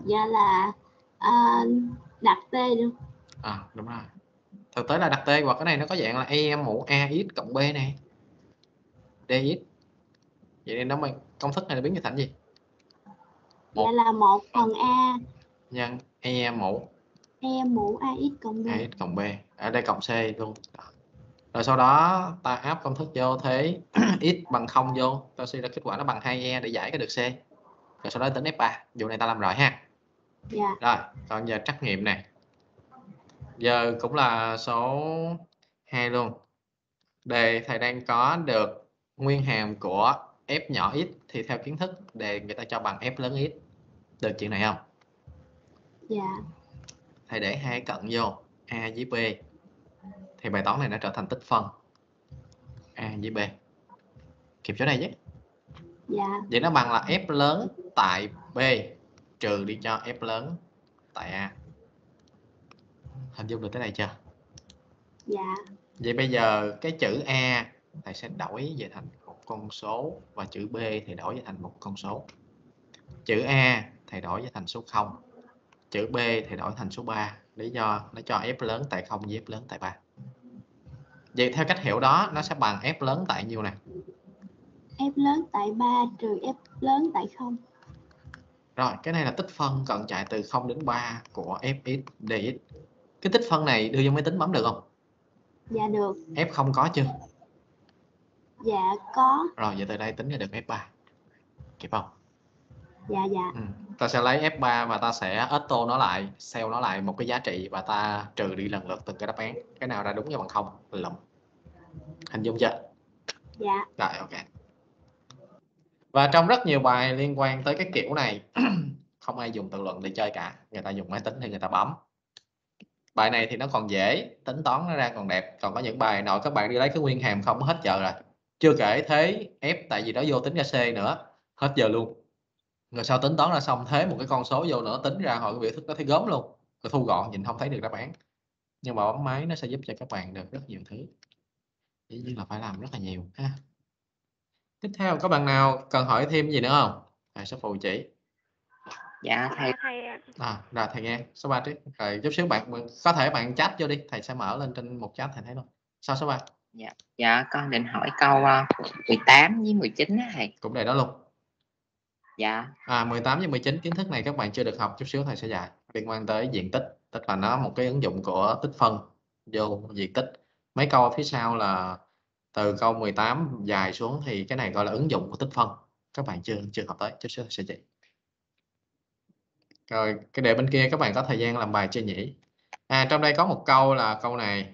Dạ là đặt T luôn. Đúng rồi. Thực tế là đặt T, hoặc cái này nó có dạng là em mũ AX cộng B này, DX. Vậy nên nó công thức này nó biến như thành gì? Dạ là 1 phần A nhân E mũ AX cộng B. AX cộng B. Ở đây cộng C luôn. Rồi sau đó ta áp công thức vô, thế x bằng 0 vô, ta suy ra kết quả nó bằng 2E để giải cái được C. Rồi sau đó tính F3. Vụ này ta làm rồi ha. Dạ. Rồi, còn giờ trắc nghiệm này. Giờ cũng là số 2 luôn. Đề thầy đang có được nguyên hàm của f nhỏ x, thì theo kiến thức đề người ta cho bằng f lớn x. Được chuyện này không? Dạ. Thầy để hai cận vô a với b, thì bài toán này nó trở thành tích phân a với b. Kịp chỗ này chứ? Dạ. Vậy nó bằng là f lớn tại b trừ đi cho f lớn tại a. Hình dung được tới đây chưa? Dạ. Vậy bây giờ cái chữ a thầy sẽ đổi về thành một con số, và chữ b thì đổi về thành một con số. Chữ a thầy đổi về thành số 0, chữ b thì đổi thành số 3. Lý do nó cho f lớn tại 0 với f lớn tại 3. Vậy theo cách hiểu đó, nó sẽ bằng f lớn tại nhiêu nè? F lớn tại 3 trừ F lớn tại 0. Rồi, cái này là tích phân cận chạy từ 0 đến 3 của fx dx. Cái tích phân này đưa vô máy tính bấm được không? Dạ được. F0 có chưa? Dạ có. Rồi, vậy từ đây tính ra được F3. Kịp không? Dạ. Dạ. Ta sẽ lấy F3 và ta sẽ auto nó lại, sell nó lại một cái giá trị, và ta trừ đi lần lượt từng cái đáp án. Cái nào ra đúng và bằng 0 lụm. Hình dung chưa? Dạ. Rồi, ok. Và trong rất nhiều bài liên quan tới cái kiểu này, không ai dùng tự luận để chơi cả. Người ta dùng máy tính thì người ta bấm. Bài này thì nó còn dễ, tính toán nó ra còn đẹp. Còn có những bài nội các bạn đi lấy cái nguyên hàm không hết giờ rồi. Chưa kể thế F tại vì đó vô tính ra C nữa, hết giờ luôn. Rồi sau tính toán ra xong thế một cái con số vô nữa, tính ra hồi cái biểu thức nó thấy gớm luôn. Rồi thu gọn nhìn không thấy được đáp án. Nhưng mà bấm máy nó sẽ giúp cho các bạn được rất nhiều thứ. Dĩ nhiên là phải làm rất là nhiều ha. Tiếp theo có bạn nào cần hỏi thêm gì nữa không? Thầy sẽ phụ chỉ. Dạ thầy. Rồi thầy nghe số 3 trước. Rồi chút xíu bạn có thể bạn chat vô đi, thầy sẽ mở lên trên một chat thầy thấy luôn. Sao số 3? Dạ con định hỏi câu 18 với 19 á thầy. Cũng đề đó luôn. Dạ. 18 với 19 kiến thức này các bạn chưa được học, chút xíu thầy sẽ dạy. Liên quan tới diện tích, tức là nó một cái ứng dụng của tích phân vô diện tích. Mấy câu phía sau là từ câu 18 dài xuống thì cái này gọi là ứng dụng của tích phân. Các bạn chưa học tới, chút xíu thầy sẽ chỉ. Rồi cái đề bên kia các bạn có thời gian làm bài chưa nhỉ? Trong đây có một câu là câu này,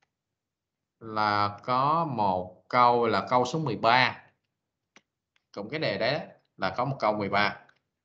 là có một câu là câu số 13. Cũng cái đề đấy là có một câu 13.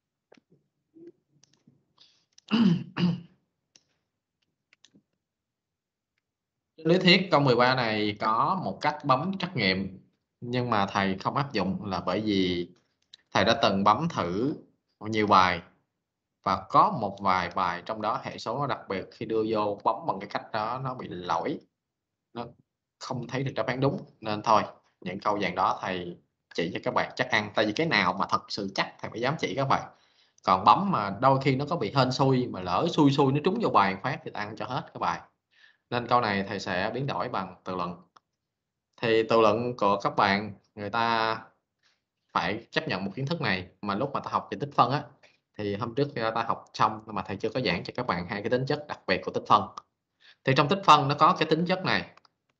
Lý thuyết câu 13 này có một cách bấm trắc nghiệm, nhưng mà thầy không áp dụng là bởi vì thầy đã từng bấm thử nhiều bài, và có một vài bài trong đó hệ số nó đặc biệt, khi đưa vô bấm bằng cái cách đó nó bị lỗi, nó không thấy được đáp án đúng. Nên thôi, những câu dạng đó thầy chỉ cho các bạn chắc ăn, tại vì cái nào mà thật sự chắc thầy mới dám chỉ các bạn. Còn bấm mà đôi khi nó có bị hên xui, mà lỡ xui nó trúng vô bài phát thì ăn cho hết các bài. Nên câu này thầy sẽ biến đổi bằng tự luận. Thì tự luận của các bạn, người ta phải chấp nhận một kiến thức này, mà lúc mà ta học về tích phân á, thì hôm trước khi ta học xong mà thầy chưa có giảng cho các bạn hai cái tính chất đặc biệt của tích phân. Thì trong tích phân nó có cái tính chất này.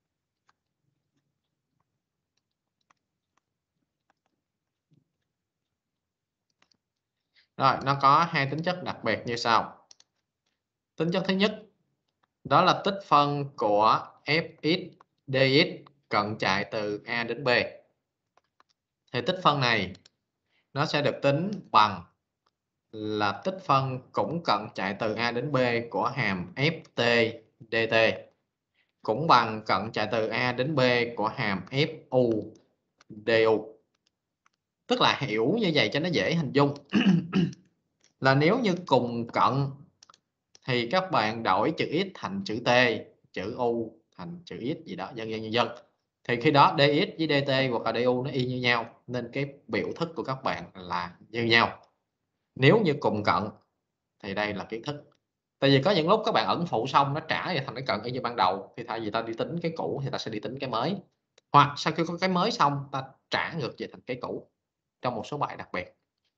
Rồi, nó có hai tính chất đặc biệt như sau. Tính chất thứ nhất, đó là tích phân của fx dx cận chạy từ A đến B. Thì tích phân này nó sẽ được tính bằng là tích phân cũng cận chạy từ A đến B của hàm ft dt cũng bằng cận chạy từ A đến B của hàm fu du. Tức là hiểu như vậy cho nó dễ hình dung. Là nếu như cùng cận thì các bạn đổi chữ x thành chữ t, chữ u thành chữ x gì đó, vân vân. Thì khi đó dx với dt hoặc là du nó y như nhau, nên cái biểu thức của các bạn là như nhau. Nếu như cùng cận. Thì đây là kiến thức. Tại vì có những lúc các bạn ẩn phụ xong nó trả về thành cái cận y như ban đầu, thì thay vì ta đi tính cái cũ thì ta sẽ đi tính cái mới. Hoặc sau khi có cái mới xong ta trả ngược về thành cái cũ trong một số bài đặc biệt.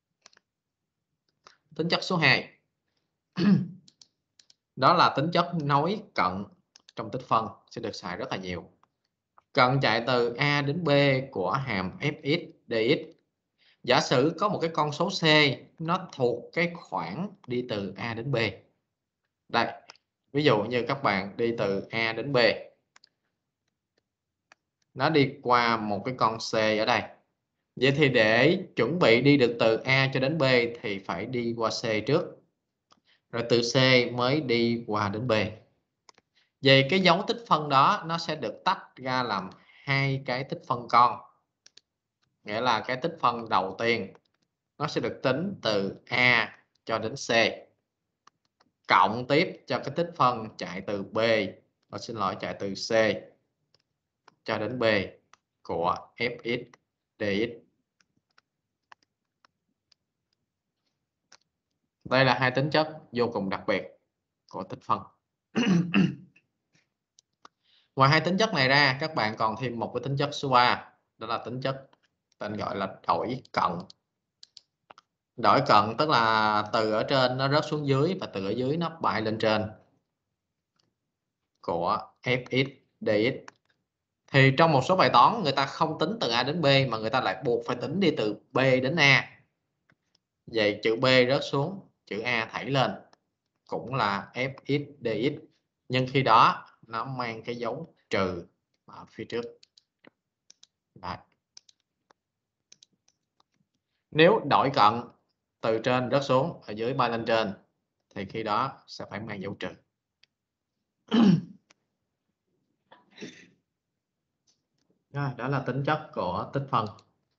Tính chất số 2 đó là tính chất nối cận trong tích phân, sẽ được xài rất là nhiều. Cận chạy từ A đến B của hàm fx dx. Giả sử có một cái con số C nó thuộc cái khoảng đi từ A đến B. Đây, ví dụ như các bạn đi từ A đến B, nó đi qua một cái con C ở đây. Vậy thì để chuẩn bị đi được từ A cho đến B thì phải đi qua C trước, rồi từ C mới đi qua đến B. Vậy cái dấu tích phân đó nó sẽ được tách ra làm hai cái tích phân con. Nghĩa là cái tích phân đầu tiên nó sẽ được tính từ A cho đến C, cộng tiếp cho cái tích phân chạy từ B, chạy từ C cho đến B của fx dx. Đây là hai tính chất vô cùng đặc biệt của tích phân. Ngoài hai tính chất này ra, các bạn còn thêm một cái tính chất số 3, đó là tính chất tên gọi là đổi cận. Đổi cận tức là từ ở trên nó rớt xuống dưới và từ ở dưới nó bay lên trên của fx dx. Thì trong một số bài toán người ta không tính từ A đến B mà người ta lại buộc phải tính đi từ B đến A. Vậy chữ B rớt xuống, chữ A thảy lên, cũng là fx dx. Nhưng khi đó nó mang cái dấu trừ ở phía trước. Đấy. Nếu đổi cận từ trên rớt xuống, ở dưới bay lên trên, thì khi đó sẽ phải mang dấu trừ. Rồi, đó là tính chất của tích phân.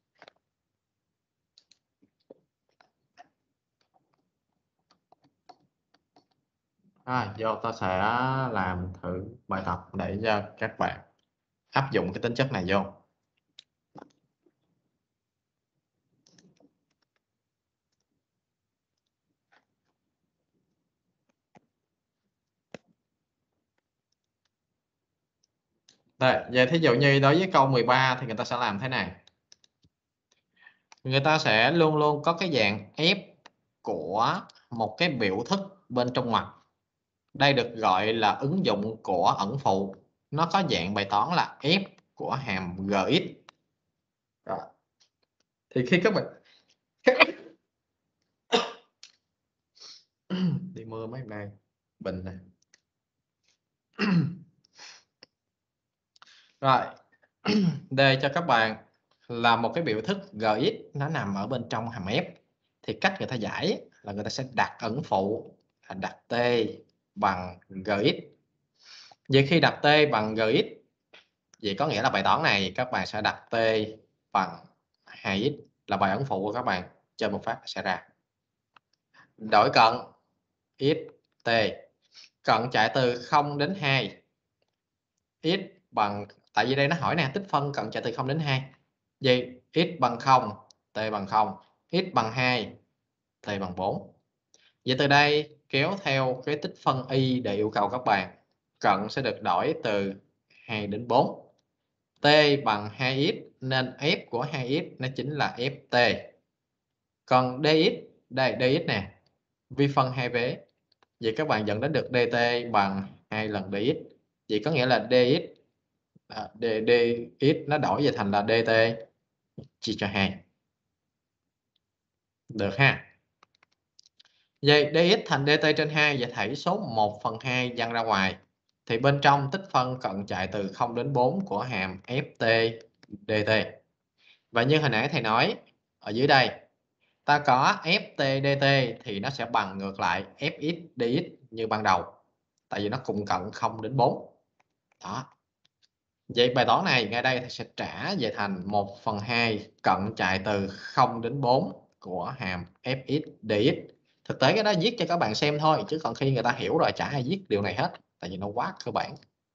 Rồi, vô ta sẽ làm thử bài tập để cho các bạn áp dụng cái tính chất này vô. Đây, vậy thí dụ như đối với câu 13 thì người ta sẽ làm thế này. Người ta sẽ luôn luôn có cái dạng f của một cái biểu thức bên trong ngoặc. Đây được gọi là ứng dụng của ẩn phụ. Nó có dạng bài toán là f của hàm gx. Rồi. Thì khi các bạn đi mưa mấy hôm nay bình này. Rồi, đề cho các bạn là một cái biểu thức gx nó nằm ở bên trong hàm f. Thì cách người ta giải là người ta sẽ đặt ẩn phụ là đặt t bằng gx. Vậy khi đặt t bằng gx, vậy có nghĩa là bài toán này các bạn sẽ đặt t bằng 2x là bài ẩn phụ của các bạn, trên một phát sẽ ra. Đổi cận x t, cận chạy từ 0 đến 2, x bằng, tại vì đây nó hỏi nè, tích phân cận chạy từ 0 đến 2. Vậy x bằng 0, t bằng 0, x bằng 2, t bằng 4. Vậy từ đây kéo theo cái tích phân y để yêu cầu các bạn, cận sẽ được đổi từ 2 đến 4. T bằng 2x nên f của 2x nó chính là ft. Còn dx, đây dx nè, vi phân 2 vế. Vậy các bạn dẫn đến được dt bằng 2 lần dx. Vậy có nghĩa là dx dx nó đổi về thành là dt chia cho 2. Được ha. Vậy dx thành dt trên 2, và thảy số 1/2 dăng ra ngoài. Thì bên trong tích phân cận chạy từ 0 đến 4 của hàm ft dt. Và như hồi nãy thầy nói, ở dưới đây ta có ft dt thì nó sẽ bằng ngược lại fx dx như ban đầu. Tại vì nó cùng cận 0 đến 4. Đó. Vậy bài toán này ngay đây thì sẽ trả về thành 1/2 cận chạy từ 0 đến 4 của hàm fx dx. Thực tế cái đó viết cho các bạn xem thôi, chứ còn khi người ta hiểu rồi chả ai viết điều này hết, tại vì nó quá cơ bản.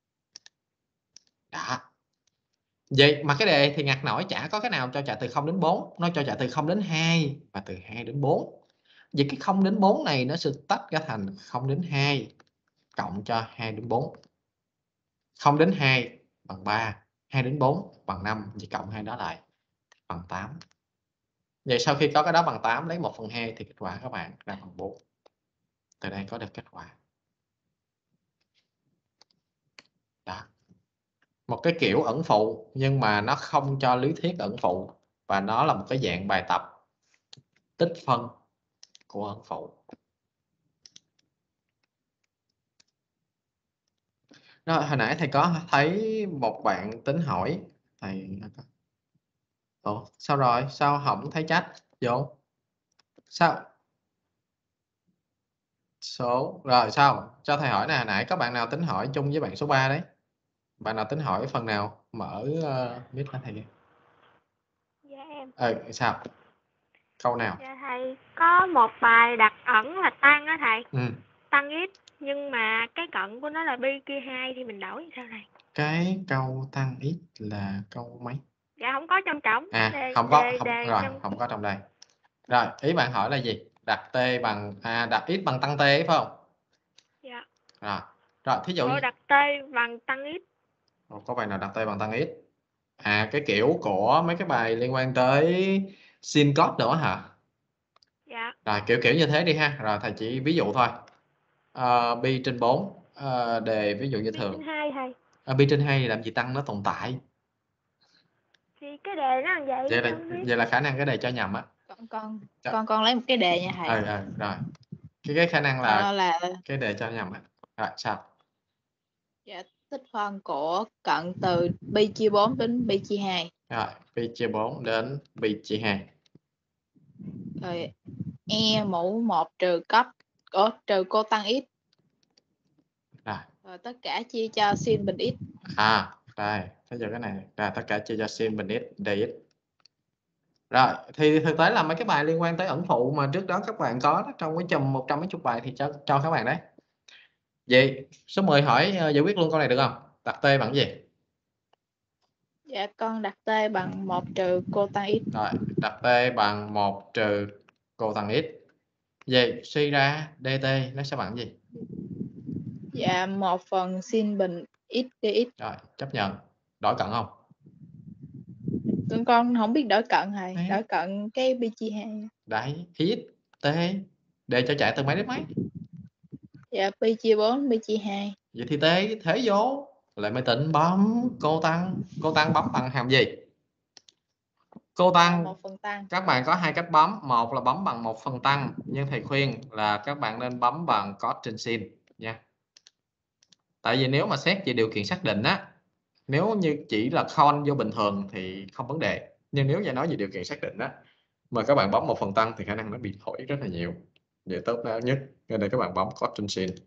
Đó. Vậy mà cái đề thì ngặt nổi chả có cái nào cho chạy từ 0 đến 4, nó cho chạy từ 0 đến 2 và từ 2 đến 4. Vậy cái 0 đến 4 này nó sẽ tách ra thành 0 đến 2 cộng cho 2 đến 4. 0 đến 2 bằng 3, 2 đến 4 bằng 5, chỉ cộng hai đó lại bằng 8. Vậy sau khi có cái đó bằng 8 lấy 1/2 thì kết quả các bạn ra bằng 4. Từ đây có được kết quả. Đó. Một cái kiểu ẩn phụ nhưng mà nó không cho lý thuyết ẩn phụ và nó là một cái dạng bài tập tích phân của ẩn phụ. Rồi, hồi nãy thầy có thấy một bạn tính hỏi thầy ủa, sao rồi? Sao không thấy chat vô? Sao? Số rồi sao? Cho thầy hỏi nè, hồi nãy có bạn nào tính hỏi chung với bạn số 3 đấy? Bạn nào tính hỏi phần nào? Mở mic lên thầy kìa. Dạ em. Sao? Câu nào? Dạ thầy, có một bài đặt ẩn là tăng á thầy. Ừ. Tăng x nhưng mà cái cận của nó là bi kia 2 thì mình đổi sao thầy? Cái câu tăng x là câu mấy? Dạ không có trong trỏng. Không có, rồi, trong... không có trong đây. Rồi, ý bạn hỏi là gì? Đặt t bằng đặt x bằng tăng t phải không? Dạ. Rồi, thí dụ như đặt t bằng tăng x. có bài nào đặt t bằng tăng x? Cái kiểu của mấy cái bài liên quan tới sin cos nữa hả? Dạ. Rồi, kiểu như thế đi ha. Rồi thầy chỉ ví dụ thôi. Pi trên 4 đề ví dụ như Pi thường. trên 2 thầy. Pi trên 2 thì làm gì tăng nó tồn tại? Thì cái đề nó làm vậy. Vậy là khả năng cái đề cho nhầm á. Con lấy một cái đề nha thầy. Rồi. Cái khả năng là cái đề cho nhầm á. Rồi sao? Dạ, tích phân của cận từ pi chia 4 đến pi chia 2. Rồi, pi chia 4 đến pi chia 2. Rồi e mũ 1 trừ cô tăng x. Rồi tất cả chia cho sin bình x. Đây, bây giờ cái này là tất cả chia cho sin bình x dx. Rồi, thì thực tế là mấy cái bài liên quan tới ẩn phụ mà trước đó các bạn có đó, trong cái chùm 100 mấy chục bài thì cho các bạn đấy. Vậy số 10 hỏi giải quyết luôn câu này được không? Đặt t bằng gì? Dạ con đặt t bằng 1 trừ cô tăng x. Rồi, đặt t bằng 1 trừ cô tăng x. Vậy suy ra dt nó sẽ bằng gì? Dạ 1 phần sin bình x dx. Rồi, chấp nhận. Đổi cận không? Con không biết đổi cận thầy. Đổi cận cái pi chia 2. Đấy, x t để cho chạy từ mấy đến mấy? Dạ pi chia 4 pi chia 2. Vậy thì t thế vô lại mới tỉnh bấm cô tăng bấm bằng hàm gì? Cô tăng, 1 phần tăng. các bạn có hai cách bấm, một là bấm bằng 1 phần tăng, nhưng thầy khuyên là các bạn nên bấm bằng cos trên sin nha. Tại vì nếu mà xét về điều kiện xác định á, nếu như chỉ là con vô bình thường thì không vấn đề, nhưng nếu như nói về điều kiện xác định á mà các bạn bấm 1 phần tăng thì khả năng nó bị thổi rất là nhiều. Vậy tốt nhất nên để các bạn bấm cos trên sin.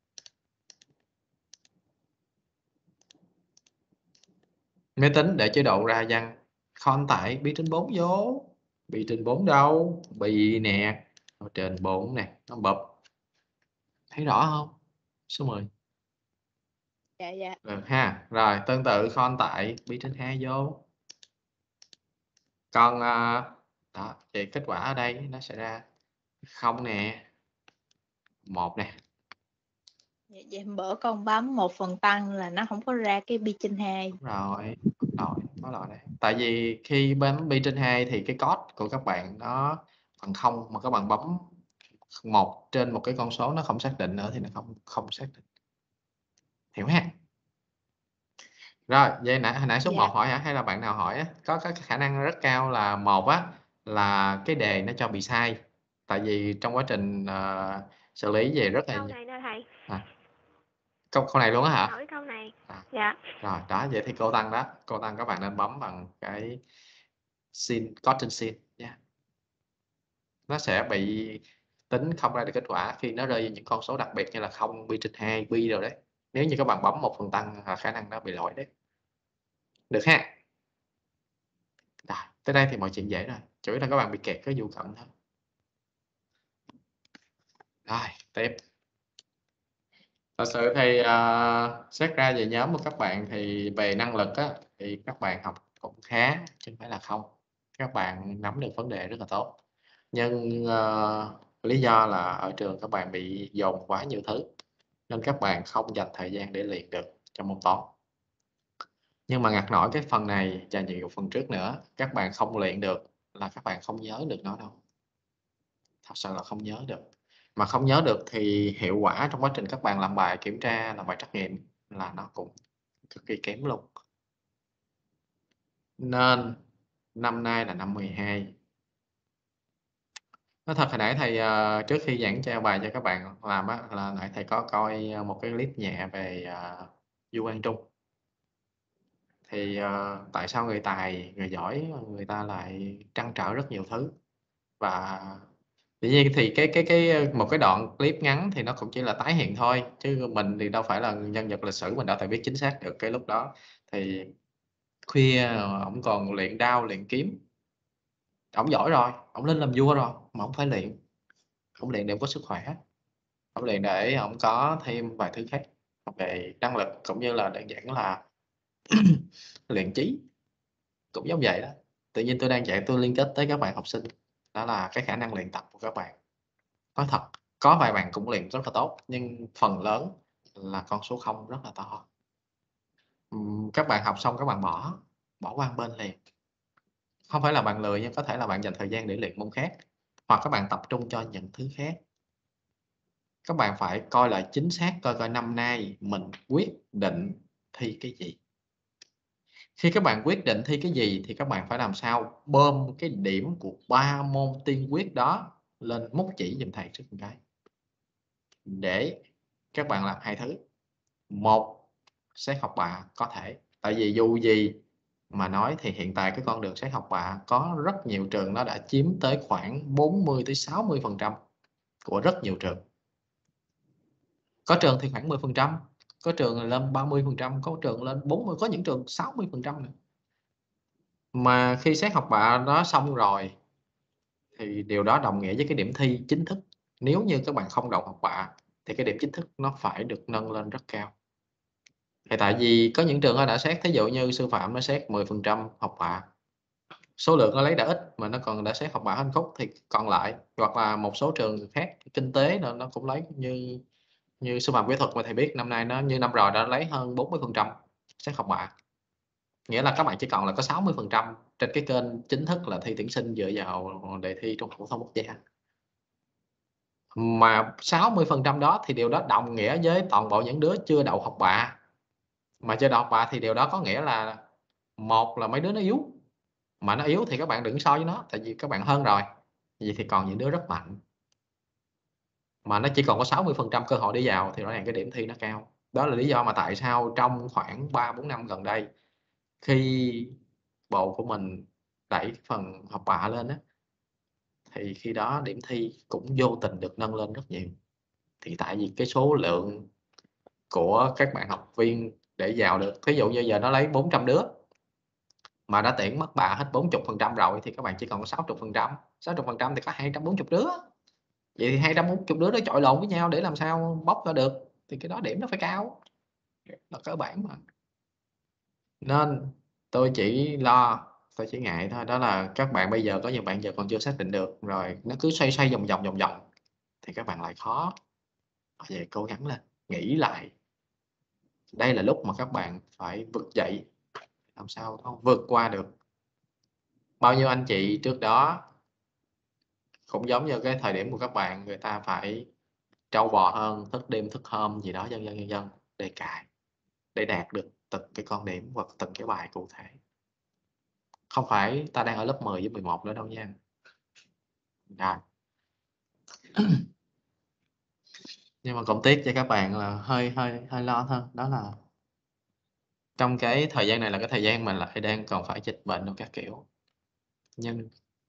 Máy tính để chế độ ra văn con tải pi trên 4 vô. Pi trên 4 đâu? Pi nè, ở trên 4 nè, nó bập. Thấy rõ không? Số 10. Dạ. Được ha. Rồi, tương tự con tải pi trên 2 vô. Còn đó, thì kết quả ở đây nó sẽ ra 0 nè, 1 nè. Vậy bữa con bấm 1 phần tăng là nó không có ra cái pi trên 2. Rồi, nó loại này. Tại vì khi bấm pi trên 2 thì cái cos của các bạn nó bằng 0 mà các bạn bấm 1 trên một cái con số nó không xác định nữa thì nó không xác định. Hiểu ha? Rồi, vậy hồi nãy số 1 hỏi hả? Hay là bạn nào hỏi á? Có cái khả năng rất cao là 1 á là cái đề nó cho bị sai. Tại vì trong quá trình xử lý về rất là câu này nè thầy. Câu này luôn á hả? Hỏi câu này. Dạ. Rồi, đó, vậy thì cô tăng đó. Cô tăng các bạn nên bấm bằng cái sin, cos trên sin nha. Nó sẽ bị tính không ra được kết quả khi nó rơi vào những con số đặc biệt như là 0, pi trên 2, pi rồi đấy. Nếu như các bạn bấm 1 phần tăng khả năng nó bị lỗi đấy. Được ha? Rồi, tới đây thì mọi chuyện dễ rồi. Chủ yếu là các bạn bị kẹt cái vụ cận thôi. Rồi, tiếp. Thật sự thì xét ra về nhóm của các bạn thì về năng lực á, thì các bạn học cũng khá chứ không phải là không. Các bạn nắm được vấn đề rất là tốt. Nhưng Lý do là ở trường các bạn bị dồn quá nhiều thứ nên các bạn không dành thời gian để luyện được trong môn toán. Nhưng mà ngặt nổi cái phần này và nhiều phần trước nữa, các bạn không luyện được là các bạn không nhớ được nó đâu. Thật sự là không nhớ được. Mà không nhớ được thì hiệu quả trong quá trình các bạn làm bài kiểm tra, làm bài trắc nghiệm là nó cũng cực kỳ kém luôn. Nên năm nay là năm 12. Nói thật hồi nãy thầy trước khi giảng trao bài cho các bạn làm á, là nãy thầy có coi một cái clip nhẹ về Du Quang Trung. Thì tại sao người tài, người giỏi, người ta lại trăn trở rất nhiều thứ. Và dĩ nhiên thì một cái đoạn clip ngắn thì nó cũng chỉ là tái hiện thôi, chứ mình thì đâu phải là nhân vật lịch sử, mình đâu thể biết chính xác được cái lúc đó. Thì khuya ổng còn luyện đao, luyện kiếm. Ổng giỏi rồi, ổng lên làm vua rồi mà ổng phải luyện. Ổng luyện để có sức khỏe. Ổng luyện để ổng có thêm vài thứ khác về năng lực, cũng như là đơn giản là luyện trí. Cũng giống vậy đó. Tự nhiên tôi đang dạy, tôi liên kết tới các bạn học sinh. Đó là cái khả năng luyện tập của các bạn. Nói thật, có vài bạn cũng luyện rất là tốt, nhưng phần lớn là con số 0 rất là to. Các bạn học xong các bạn bỏ qua một bên liền. Không phải là bạn lười, nhưng có thể là bạn dành thời gian để luyện môn khác, hoặc các bạn tập trung cho những thứ khác. Các bạn phải coi lại chính xác, coi năm nay mình quyết định thi cái gì. Khi các bạn quyết định thi cái gì thì các bạn phải làm sao bơm cái điểm của 3 môn tiên quyết đó lên mốc chỉ giùm thầy trước một cái. Để các bạn làm hai thứ. Một, xét học bạ có thể. Tại vì dù gì mà nói thì hiện tại cái con đường xét học bạ có rất nhiều trường nó đã chiếm tới khoảng 40-60% của rất nhiều trường. Có trường thì khoảng 10%, có trường lên 30%, có trường lên 40%, có những trường 60% nữa. Mà khi xét học bạ đó xong rồi thì điều đó đồng nghĩa với cái điểm thi chính thức. Nếu như các bạn không đậu học bạ thì cái điểm chính thức nó phải được nâng lên rất cao. Thì tại vì có những trường nó đã xét, thí dụ như sư phạm nó xét 10% học bạ, số lượng nó lấy đã ít mà nó còn đã xét học bạ hơn khúc, thì còn lại, hoặc là một số trường khác kinh tế nó cũng lấy, như sư phạm kỹ thuật mà thầy biết năm nay nó như năm rồi đã lấy hơn 40% xét học bạ. Nghĩa là các bạn chỉ còn là có 60% trên cái kênh chính thức là thi tuyển sinh dựa vào đề thi Trung học phổ thông quốc gia. Mà 60% đó thì điều đó đồng nghĩa với toàn bộ những đứa chưa đậu học bạ. Mà chưa đậu học bạ thì điều đó có nghĩa là một là mấy đứa nó yếu. Mà nó yếu thì các bạn đừng so với nó, tại vì các bạn hơn rồi. Vậy thì còn những đứa rất mạnh. Mà nó chỉ còn có 60% cơ hội đi vào thì rõ ràng cái điểm thi nó cao. Đó là lý do mà tại sao trong khoảng 3-4 năm gần đây, khi bộ của mình đẩy phần học bạ lên á, thì khi đó điểm thi cũng vô tình được nâng lên rất nhiều. Thì tại vì cái số lượng của các bạn học viên để vào được, thí dụ như giờ nó lấy 400 đứa mà đã tuyển mất bạ hết 40% rồi thì các bạn chỉ còn có 60%. 60% thì có 240 đứa. Vậy thì 240 đứa đó chọi lộn với nhau để làm sao bóc ra được, thì cái đó điểm nó phải cao, là cơ bản mà. Nên tôi chỉ ngại thôi, đó là các bạn bây giờ có nhiều bạn giờ còn chưa xác định được, rồi nó cứ xoay vòng vòng thì các bạn lại khó. Vậy cố gắng lên, nghĩ lại. Đây là lúc mà các bạn phải vực dậy, làm sao không vượt qua được. Bao nhiêu anh chị trước đó cũng giống như cái thời điểm của các bạn, người ta phải trâu bò hơn, thức đêm thức hôm gì đó dân dân để cài, để đạt được từng cái con điểm hoặc từng cái bài cụ thể. Không phải ta đang ở lớp 10 với 11 nữa đâu nha. Rồi. Nhưng mà cũng tiếc cho các bạn là hơi lo hơn, đó là trong cái thời gian này là cái thời gian mình lại đang còn phải dịch bệnh và các kiểu. Nhưng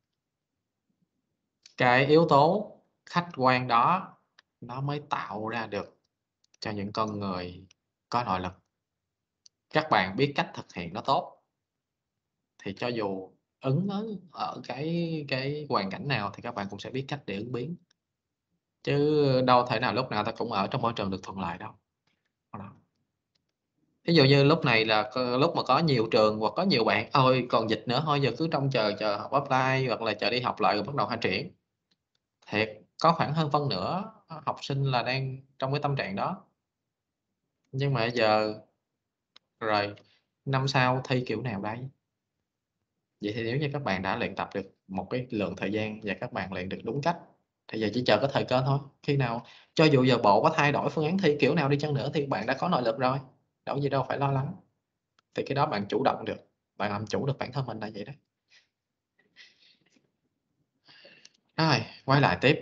cái yếu tố khách quan đó nó mới tạo ra được cho những con người có nội lực. Các bạn biết cách thực hiện nó tốt thì cho dù ứng ở cái hoàn cảnh nào thì các bạn cũng sẽ biết cách để ứng biến. Chứ đâu thể nào lúc nào ta cũng ở trong môi trường được thuận lợi đâu. Ví dụ như lúc này là lúc mà có nhiều trường hoặc có nhiều bạn thôi còn dịch nữa, thôi giờ cứ trông chờ học offline hoặc là chờ đi học lại rồi bắt đầu khai triển. Thiệt, có khoảng hơn phân nửa học sinh là đang trong cái tâm trạng đó. Nhưng mà giờ rồi năm sau thi kiểu nào đây? Vậy thì nếu như các bạn đã luyện tập được một cái lượng thời gian và các bạn luyện được đúng cách thì giờ chỉ chờ có thời cơ thôi. Khi nào cho dù giờ bộ có thay đổi phương án thi kiểu nào đi chăng nữa thì bạn đã có nội lực rồi, đâu gì đâu phải lo lắng. Thì cái đó bạn chủ động được, bạn làm chủ được bản thân mình là vậy đấy. Rồi, quay lại tiếp.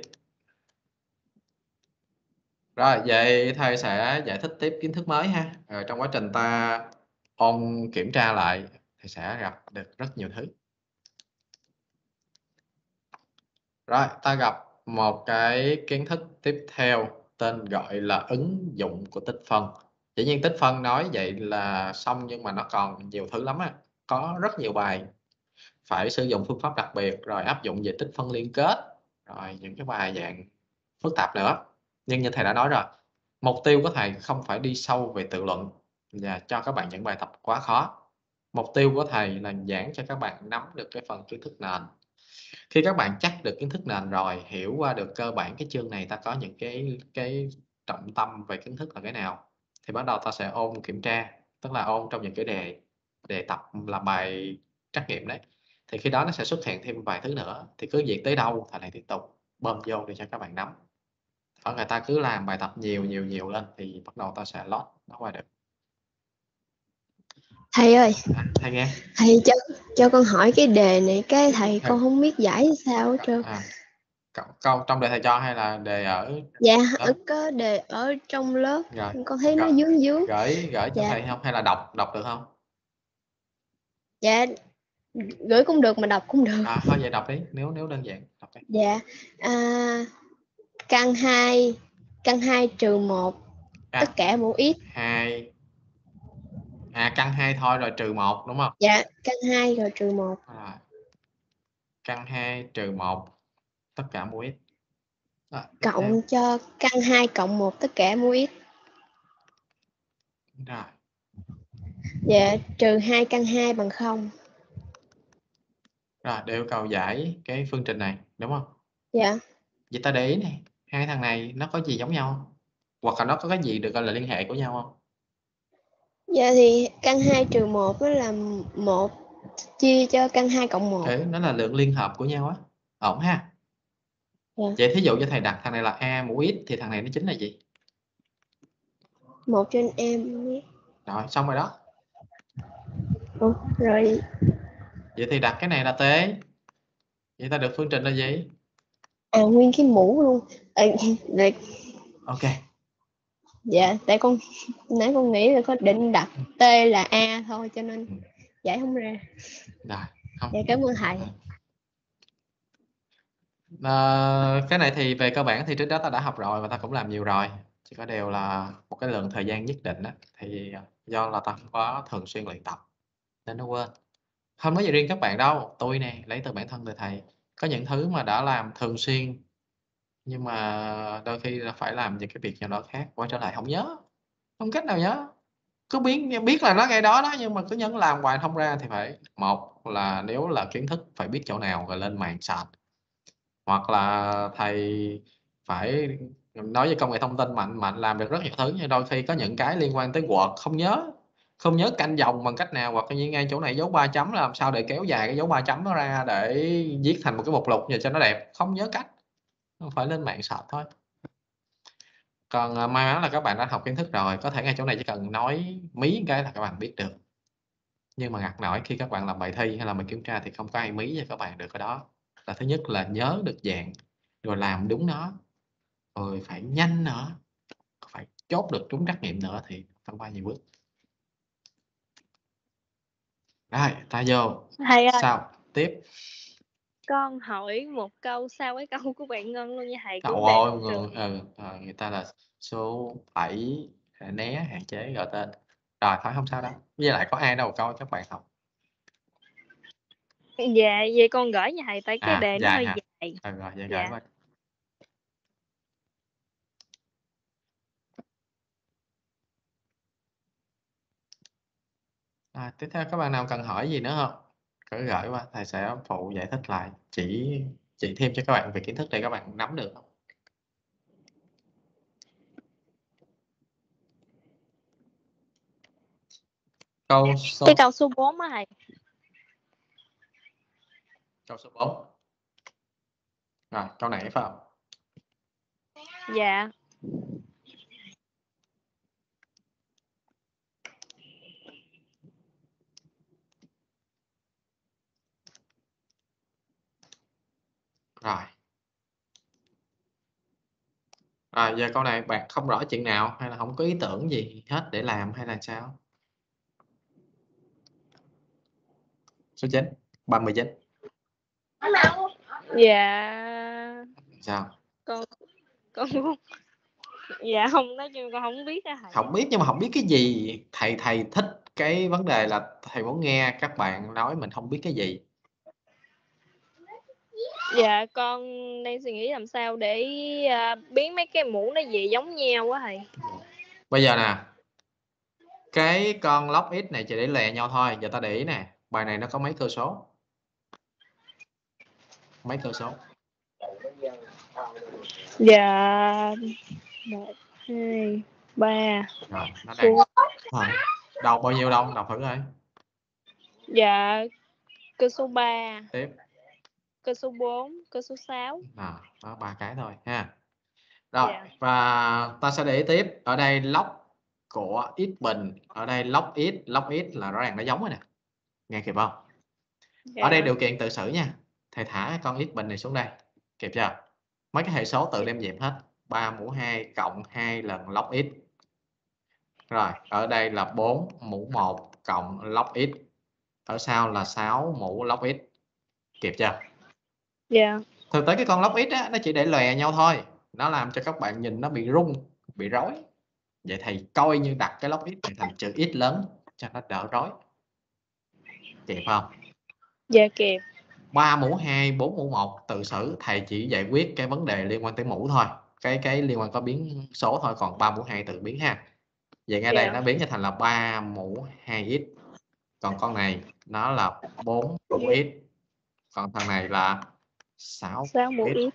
Rồi, vậy thầy sẽ giải thích tiếp kiến thức mới ha. Rồi trong quá trình ta ôn kiểm tra lại thì sẽ gặp được rất nhiều thứ. Rồi, ta gặp một cái kiến thức tiếp theo tên gọi là ứng dụng của tích phân. Dĩ nhiên tích phân nói vậy là xong nhưng mà nó còn nhiều thứ lắm á. Có rất nhiều bài phải sử dụng phương pháp đặc biệt rồi áp dụng về tích phân liên kết rồi những cái bài dạng phức tạp nữa. Nhưng như thầy đã nói rồi, mục tiêu của thầy không phải đi sâu về tự luận và cho các bạn những bài tập quá khó. Mục tiêu của thầy là giảng cho các bạn nắm được cái phần kiến thức nền. Khi các bạn chắc được kiến thức nền rồi, hiểu qua được cơ bản cái chương này ta có những cái trọng tâm về kiến thức là cái nào, thì bắt đầu ta sẽ ôn kiểm tra, tức là ôn trong những cái đề tập làm bài trắc nghiệm đấy. Thì khi đó nó sẽ xuất hiện thêm vài thứ nữa, thì cứ việc tới đâu thầy lại tiếp tục bơm vô để cho các bạn nắm. Ở người ta cứ làm bài tập nhiều lên thì bắt đầu ta sẽ lót nó qua được. Thầy ơi, Thầy nghe. thầy cho con hỏi cái đề này, cái thầy con không biết giải sao hết trơn. Câu trong đề thầy cho hay là đề ở Dạ, lớp? có đề ở trong lớp, Rồi, con thấy nó dướng. gửi cho Dạ. thầy không hay là đọc được không? Dạ, gửi cũng được mà đọc cũng được. Thôi vậy đọc đi, nếu đơn giản đọc đi. Dạ, căn 2 trừ 1 tất cả mũ x. 2 căn 2 thôi rồi trừ 1 đúng không? Dạ, căn 2 rồi trừ 1. Căn 2 trừ 1 tất cả mũ x. Cộng cho căn 2 cộng 1 tất cả mũ x. Rồi. Dạ, trừ 2 căn 2 bằng 0. Rồi, để yêu cầu giải cái phương trình này đúng không? Dạ. Vậy ta để ý này, hai thằng này nó có gì giống nhau không? Hoặc là nó có cái gì được gọi là liên hệ của nhau không? Dạ thì căn 2 trừ 1 nó là 1 chia cho căn 2 cộng 1. Nó là lượng liên hợp của nhau á. Ổn ha. Dạ. Vậy thí dụ cho thầy đặt thằng này là A mũ x thì thằng này nó chính là gì? 1 trên m. Rồi, xong rồi đó. Rồi. Vậy thì đặt cái này là T. Vậy ta được phương trình là gì? Nguyên cái mũ luôn. Ok. Dạ, tại nãy con nghĩ là có định đặt T là A thôi cho nên giải không ra. Rồi, không. Dạ, cảm ơn thầy. Cái này thì về cơ bản thì trước đó ta đã học rồi và ta cũng làm nhiều rồi, chỉ có điều là một cái lượng thời gian nhất định á, thì do là ta không có thường xuyên luyện tập nên nó quên. Không nói gì riêng các bạn đâu, tôi nè lấy từ bản thân từ thầy, có những thứ mà đã làm thường xuyên nhưng mà đôi khi là phải làm những cái việc nào đó khác, quay trở lại không nhớ, không cách nào nhớ, cứ biết là nó ngay đó đó nhưng mà cứ nhấn làm hoài không ra thì phải, một là nếu là kiến thức phải biết chỗ nào rồi lên mạng search, hoặc là thầy phải nói về công nghệ thông tin mạnh làm được rất nhiều thứ, nhưng đôi khi có những cái liên quan tới Word không nhớ canh dòng bằng cách nào, hoặc như ngay chỗ này dấu 3 chấm làm sao để kéo dài cái dấu 3 chấm nó ra để viết thành một cái mục lục như cho nó đẹp, không nhớ cách, phải lên mạng search thôi. Còn may mắn là các bạn đã học kiến thức rồi, có thể ngay chỗ này chỉ cần nói mí cái là các bạn biết được, nhưng mà ngặt nổi khi các bạn làm bài thi hay là bài kiểm tra thì không có ai mí cho các bạn được cái đó. Là thứ nhất là nhớ được dạng rồi làm đúng nó, rồi phải nhanh nữa, phải chốt được trúng trắc nghiệm nữa thì phải qua nhiều bước. Rồi ta vô Thầy ơi, sao tiếp. con hỏi một câu sau cái câu của bạn Ngân luôn nha thầy, Trời của đề ơi, môi trường. người ta là số 7 né hạn chế gọi tên. Rồi thôi không sao đâu, với lại có ai đâu coi các bạn học. Dạ, vậy con gửi nha thầy, tại cái đề nó hơi hả? dài. Rồi vậy Dạ. gửi qua. Tiếp theo các bạn nào cần hỏi gì nữa không? Cứ gửi qua, thầy sẽ phụ giải thích lại, chỉ thêm cho các bạn về kiến thức để các bạn nắm được. Câu số Cái câu số 4 á thầy. câu số 4. Rồi, câu này phải không? Dạ. Rồi. Giờ câu này bạn không rõ chuyện nào hay là không có ý tưởng gì hết để làm hay là sao? Số 9, 39. Dạ. Sao? Con dạ không, nói chung con không biết á thầy. Không biết nhưng mà không biết cái gì. Thầy thích cái vấn đề là thầy muốn nghe các bạn nói mình không biết cái gì. Dạ con đang suy nghĩ làm sao để biến mấy cái mũ nó về giống nhau á thầy. Bây giờ nè, cái con log x này chỉ để lè nhau thôi. Giờ ta để ý nè, bài này nó có mấy cơ số? Mấy cơ số? Dạ 1, 2, 3. Rồi, nó đang đâu bao nhiêu đâu, đọc thử coi. Dạ cơ số 3, Tiếp. cơ số 4, cơ số 6. Đó 3 cái thôi ha. Rồi, Dạ. và ta sẽ để ý tiếp. Ở đây log của x bình, ở đây log x là rõ ràng nó giống rồi nè. Nghe kịp không? Dạ. Ở đây điều kiện tự xử nha. Thầy thả con x bình này xuống đây. Kịp chưa? Mấy cái hệ số tự đem dẹp hết. 3 mũ 2 cộng 2 lần log x. Rồi, ở đây là 4 mũ 1 cộng log x. Ở sau là 6 mũ log x. Kịp chưa? Dạ. Thực tế cái con log x á, nó chỉ để lòe nhau thôi. Nó làm cho các bạn nhìn nó bị rung, bị rối. Vậy thầy coi như đặt cái log x này thành chữ x lớn cho nó đỡ rối. Kịp không? Dạ kịp. 3 mũ 2, 4 mũ 1 tự xử. Thầy chỉ giải quyết cái vấn đề liên quan tới mũ thôi. Cái liên quan có biến số thôi. Còn 3 mũ 2 tự biến ha. Vậy ngay đây Dạ. nó biến cho thành là 3 mũ 2x. Còn con này nó là 4 mũ x. Còn thằng này là 6 mũ x.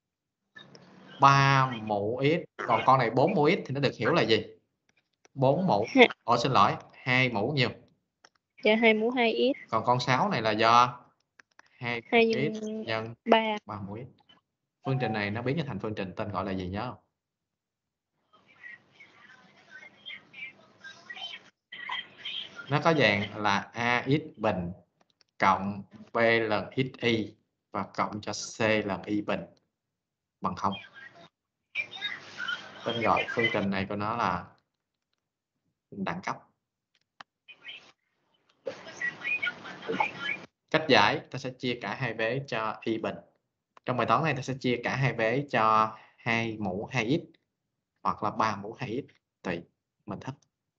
3 mũ x. Còn con này 4 mũ x thì nó được hiểu là gì? 4 mũ. Xin lỗi, 2 mũ nhiều. Dạ 2 mũ 2x. Còn con 6 này là do 2 2 x nhân 3. 3 mũ x. Phương trình này nó biến thành phương trình tên gọi là gì nhớ không? Nó có dạng là ax bình cộng b lần xy và cộng cho c lần y bình bằng 0. Tên gọi phương trình này của nó là đẳng cấp. Cách giải ta sẽ chia cả hai vế cho y bình. Trong bài toán này ta sẽ chia cả hai vế cho 2 mũ 2x hoặc là 3 mũ 2x tùy mình thích.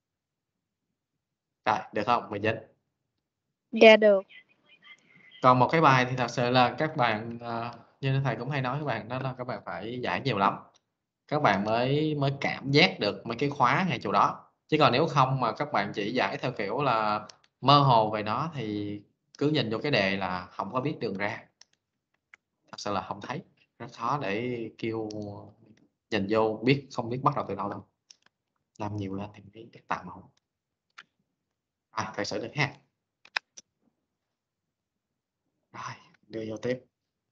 Rồi, được không? 19. Dạ được. Còn một cái bài thì thật sự là các bạn như thầy cũng hay nói các bạn, đó là các bạn phải giải nhiều lắm các bạn mới cảm giác được mấy cái khóa ngay chỗ đó. Chứ còn nếu không mà các bạn chỉ giải theo kiểu là mơ hồ về nó thì cứ nhìn vô cái đề là không có biết đường ra. Thật sự là không thấy, rất khó để kêu nhìn vô biết, không biết bắt đầu từ đâu đâu. Làm nhiều lên thì mới tạm ổn. Phải xử được ha. Rồi, đưa vô tiếp.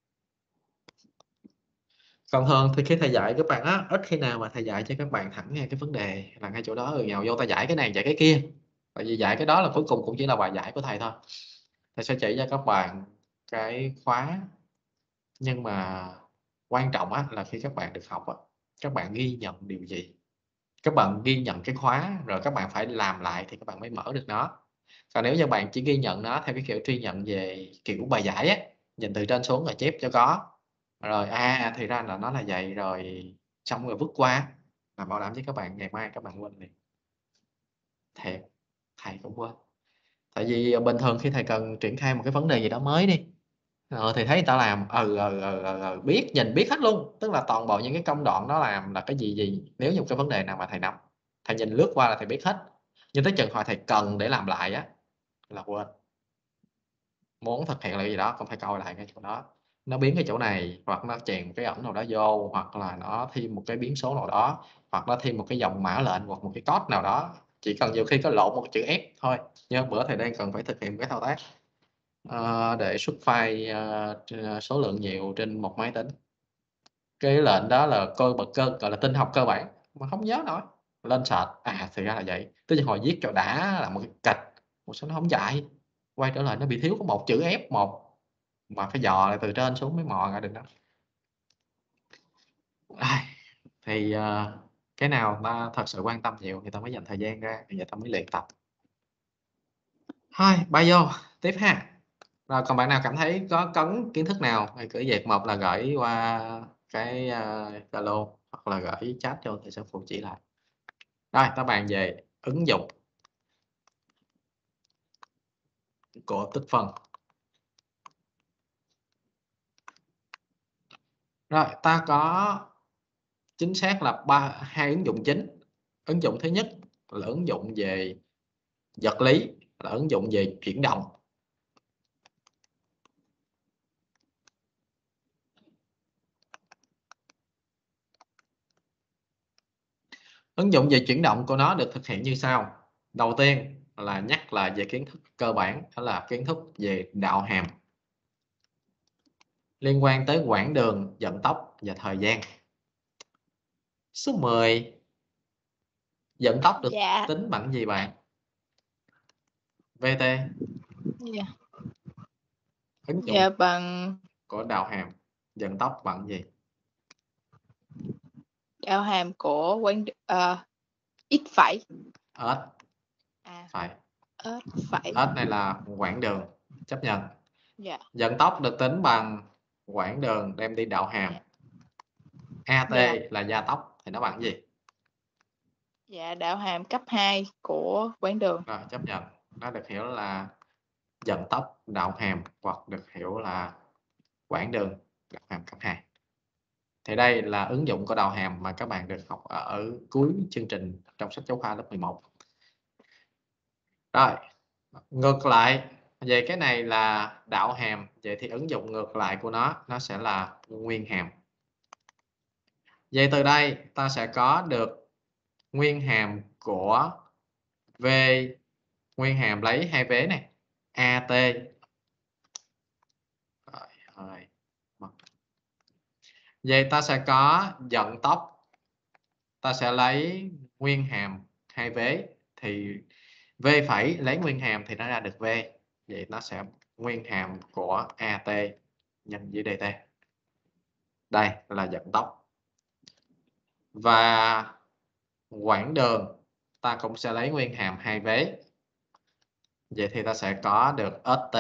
Còn thường thì khi thầy dạy các bạn á, ít khi nào mà thầy dạy cho các bạn thẳng ngay cái vấn đề là ngay chỗ đó nhào vô ta giải cái này giải cái kia. Tại vì dạy cái đó là cuối cùng cũng chỉ là bài giải của thầy thôi. Thầy sẽ chỉ cho các bạn cái khóa. Nhưng mà quan trọng á, là khi các bạn được học á, các bạn ghi nhận điều gì? Các bạn ghi nhận cái khóa rồi các bạn phải làm lại thì các bạn mới mở được nó. Còn nếu như bạn chỉ ghi nhận nó theo cái kiểu truy nhận về kiểu bài giải á, nhìn từ trên xuống rồi chép cho có. Rồi thì ra là nó là vậy rồi xong rồi vứt qua, là bảo đảm với các bạn ngày mai các bạn quên liền. Thiệt, thầy cũng quên. Tại vì bình thường khi thầy cần triển khai một cái vấn đề gì đó mới đi, thì thấy người ta làm biết, nhìn biết hết luôn, tức là toàn bộ những cái công đoạn đó làm là cái gì. Nếu như một cái vấn đề nào mà thầy nắm, thầy nhìn lướt qua là thầy biết hết, nhưng tới chừng hỏi thầy cần để làm lại á là quên. Muốn thực hiện lại gì đó cũng phải coi lại cái chỗ đó, nó biến cái chỗ này, hoặc nó chèn cái ẩn nào đó vô, hoặc là nó thêm một cái biến số nào đó, hoặc nó thêm một cái dòng mã lệnh hoặc một cái code nào đó chỉ cần nhiều khi có lộ một chữ F thôi. Nhưng bữa thầy đang cần phải thực hiện cái thao tác để xuất file số lượng nhiều trên một máy tính. Cái lệnh đó là gọi là tin học cơ bản mà không nhớ nổi, lên search thì ra là vậy. Tới giờ hồi viết cho đã là một cái cạch, một số nó không chạy, quay trở lại nó bị thiếu có một chữ F1 mà phải dò lại từ trên xuống mới mò ra được đó. Thì cái nào ta thật sự quan tâm nhiều thì ta mới dành thời gian ra, bây giờ ta mới luyện tập. Thôi bay vô tiếp ha. Rồi còn bạn nào cảm thấy có cấn kiến thức nào thì cứ việc một là gửi qua cái Zalo hoặc là gửi chat cho thầy sẽ phụ chỉ lại. Rồi ta bàn về ứng dụng của tích phân. Rồi ta có chính xác là hai ứng dụng chính. Ứng dụng thứ nhất là ứng dụng về vật lý, là ứng dụng về chuyển động. Ứng dụng về chuyển động của nó được thực hiện như sau. Đầu tiên là nhắc lại về kiến thức cơ bản, đó là kiến thức về đạo hàm liên quan tới quãng đường, vận tốc và thời gian. Số 10. Vận tốc được Dạ. tính bằng gì bạn? VT. Dạ. Ứng dụng Dạ bằng của đạo hàm vận tốc bằng gì? đạo hàm của x phẩy. S. À, Phải. S phẩy. S này là quãng đường, chấp nhận. Dạ. Vận tốc được tính bằng quãng đường đem đi đạo hàm. AT Dạ. là gia tốc thì nó bằng gì? Dạ, đạo hàm cấp 2 của quãng đường. Rồi chấp nhận. Nó được hiểu là vận tốc đạo hàm hoặc được hiểu là quãng đường đạo hàm cấp 2. Thì đây là ứng dụng của đạo hàm mà các bạn được học ở cuối chương trình trong sách giáo khoa lớp 11. Rồi, ngược lại về cái này là đạo hàm, vậy thì ứng dụng ngược lại của nó sẽ là nguyên hàm. Vậy từ đây ta sẽ có được nguyên hàm của V, nguyên hàm lấy hai vế này, AT. Vậy ta sẽ có vận tốc, ta sẽ lấy nguyên hàm hai vế thì V phẩy lấy nguyên hàm thì nó ra được V. Vậy nó sẽ nguyên hàm của AT nhân với DT. Đây là vận tốc. Và quãng đường ta cũng sẽ lấy nguyên hàm hai vế. Vậy thì ta sẽ có được ST.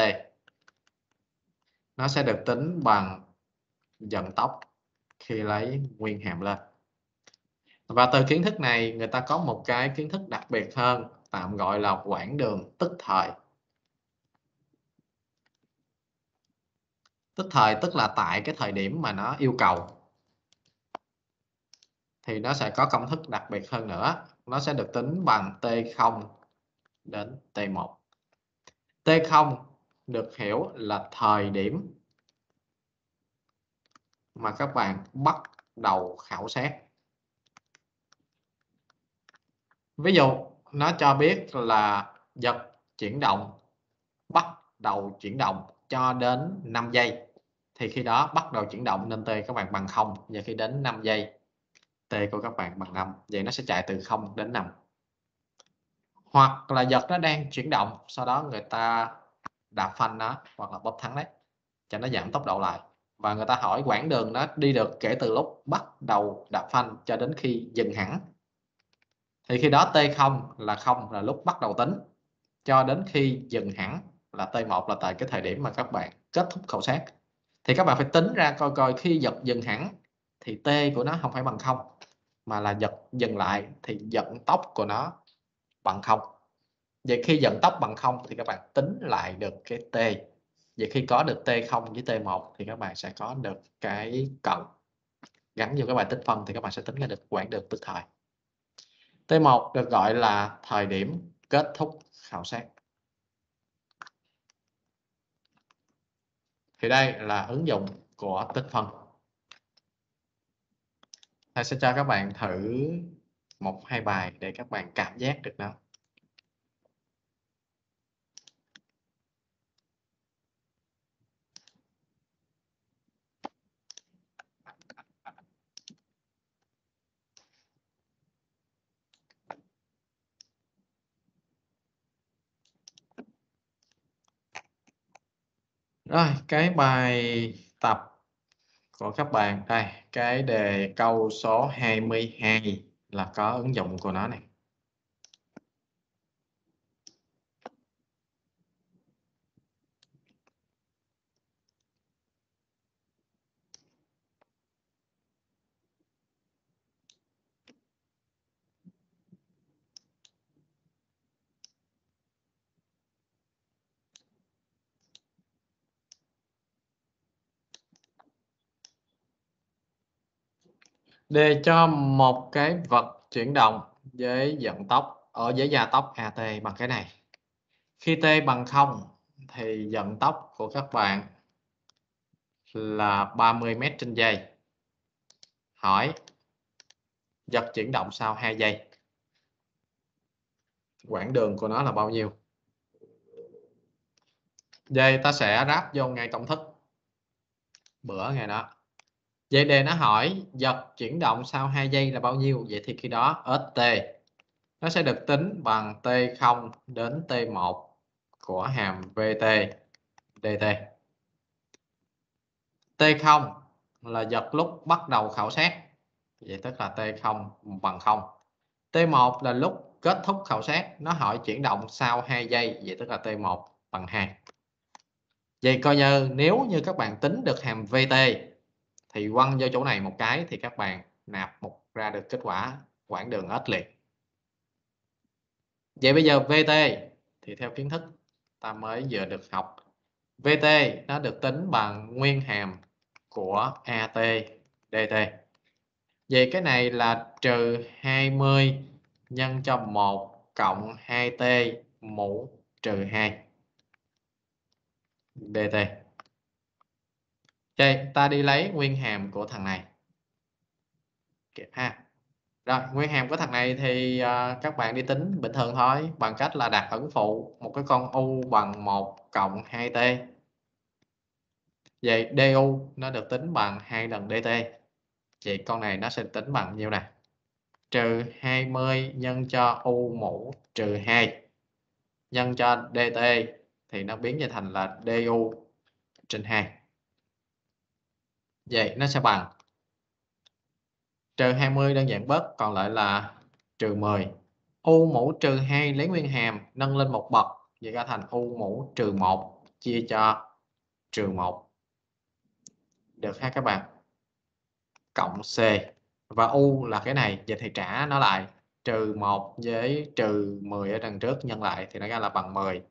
Nó sẽ được tính bằng vận tốc khi lấy nguyên hàm lên. Và từ kiến thức này người ta có một cái kiến thức đặc biệt hơn, tạm gọi là quãng đường tức thời. Tức thời tức là tại cái thời điểm mà nó yêu cầu thì nó sẽ có công thức đặc biệt hơn nữa. Nó sẽ được tính bằng T0 đến T1. T0 được hiểu là thời điểm mà các bạn bắt đầu khảo sát. Ví dụ nó cho biết là vật chuyển động bắt đầu chuyển động cho đến 5 giây. Thì khi đó bắt đầu chuyển động nên T các bạn bằng 0. Và khi đến 5 giây T của các bạn bằng 5. Vậy nó sẽ chạy từ 0 đến 5. Hoặc là vật nó đang chuyển động, sau đó người ta đạp phanh nó hoặc là bóp thắng đấy cho nó giảm tốc độ lại. Và người ta hỏi quãng đường nó đi được kể từ lúc bắt đầu đạp phanh cho đến khi dừng hẳn. Thì khi đó T0 là 0 là lúc bắt đầu tính, cho đến khi dừng hẳn là T1 là tại cái thời điểm mà các bạn kết thúc khảo sát. Thì các bạn phải tính ra coi khi vật dừng hẳn thì T của nó không phải bằng 0 mà là vật dừng lại thì vận tốc của nó bằng 0. Vậy khi vận tốc bằng 0 thì các bạn tính lại được cái T. Vậy khi có được T0 với T1 thì các bạn sẽ có được cái cận gắn vô các bài tích phân thì các bạn sẽ tính ra được quãng đường tức thời. T1 được gọi là thời điểm kết thúc khảo sát. Thì đây là ứng dụng của tích phân. Thầy sẽ cho các bạn thử 1-2 bài để các bạn cảm giác được nó. Rồi, cái bài tập của các bạn đây, cái đề câu số 22 là có ứng dụng của nó này. Đề cho một cái vật chuyển động với vận tốc ở với gia tốc AT bằng cái này. Khi T bằng 0 thì vận tốc của các bạn là 30 m trên giây. Hỏi vật chuyển động sau 2 giây. Quãng đường của nó là bao nhiêu? Vậy ta sẽ ráp vô ngay công thức bữa ngày đó. Vậy đề nó hỏi vật chuyển động sau 2 giây là bao nhiêu? Vậy thì khi đó ST nó sẽ được tính bằng T0 đến T1 của hàm VT dt. T0 là vật lúc bắt đầu khảo sát. Vậy tức là T0 bằng 0. T1 là lúc kết thúc khảo sát. Nó hỏi chuyển động sau 2 giây. Vậy tức là T1 bằng 2. Vậy coi như nếu như các bạn tính được hàm VT thì quăng vô chỗ này một cái thì các bạn nạp ra được kết quả quãng đường S liền. Vậy bây giờ VT thì theo kiến thức ta mới vừa được học. VT nó được tính bằng nguyên hàm của AT dt. Vậy cái này là trừ 20 nhân cho 1 cộng 2t mũ trừ 2 dt. Vậy ta đi lấy nguyên hàm của thằng này. Kịp ha. Rồi, nguyên hàm của thằng này thì các bạn đi tính bình thường thôi, bằng cách là đặt ẩn phụ một cái con u bằng 1 cộng 2t. Vậy du nó được tính bằng 2 lần dt. Vậy con này nó sẽ tính bằng nhiêu nè? Trừ 20 nhân cho u mũ trừ 2 nhân cho dt thì nó biến về thành là du trên 2. Vậy nó sẽ bằng trừ 20 đơn giản bớt còn lại là trừ 10. U mũ trừ 2 lấy nguyên hàm nâng lên một bậc, vậy ra thành u mũ trừ 1 chia cho trừ 1. Được ha các bạn? Cộng C. Và u là cái này, vậy thì trả nó lại. Trừ 1 với trừ 10 ở đằng trước nhân lại thì nó ra là bằng 10.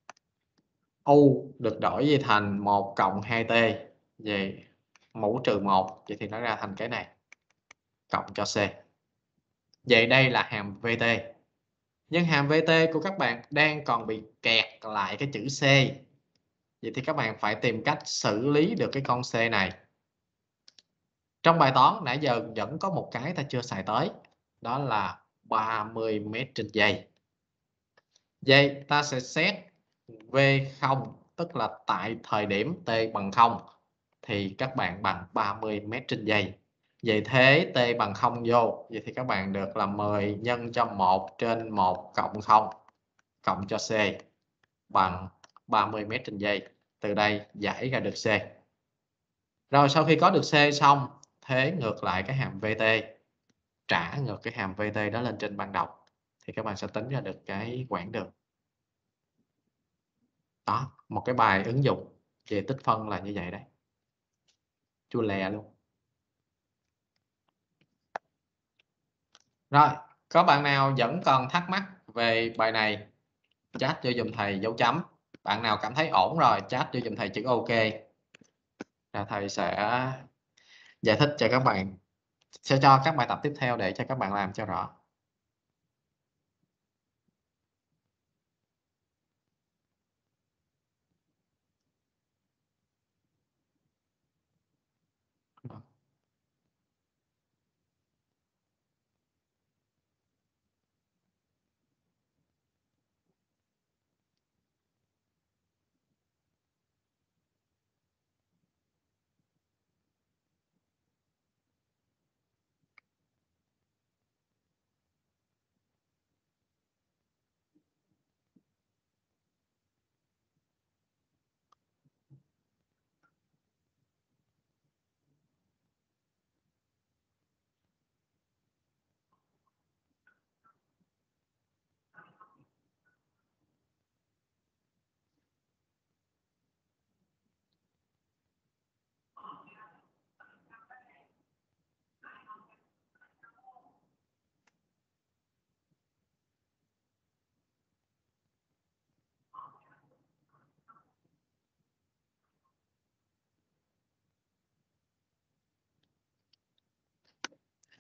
U được đổi về thành 1 cộng 2t. Vậy mũ trừ 1, vậy thì nó ra thành cái này. Cộng cho C. Vậy đây là hàm VT. Nhưng hàm VT của các bạn đang còn bị kẹt lại cái chữ C. Vậy thì các bạn phải tìm cách xử lý được cái con C này. Trong bài toán nãy giờ vẫn có một cái ta chưa xài tới. Đó là 30 m trên giây. Vậy ta sẽ xét V0, tức là tại thời điểm T bằng 0 thì các bạn bằng 30 m trên giây. Vậy thế T bằng 0 vô, vậy thì các bạn được là 10 nhân cho 1 trên 1 cộng 0 cộng cho C bằng 30 m trên giây. Từ đây giải ra được C. Rồi sau khi có được C xong, thế ngược lại cái hàm VT, trả ngược cái hàm VT đó lên trên ban đầu thì các bạn sẽ tính ra được cái quãng đường. Đó, một cái bài ứng dụng về tích phân là như vậy đấy. Chua lè luôn. Rồi, có bạn nào vẫn còn thắc mắc về bài này, chat cho dùm thầy dấu chấm. Bạn nào cảm thấy ổn rồi, chat cho dùm thầy chữ OK. Là thầy sẽ giải thích cho các bạn, sẽ cho các bài tập tiếp theo để cho các bạn làm cho rõ.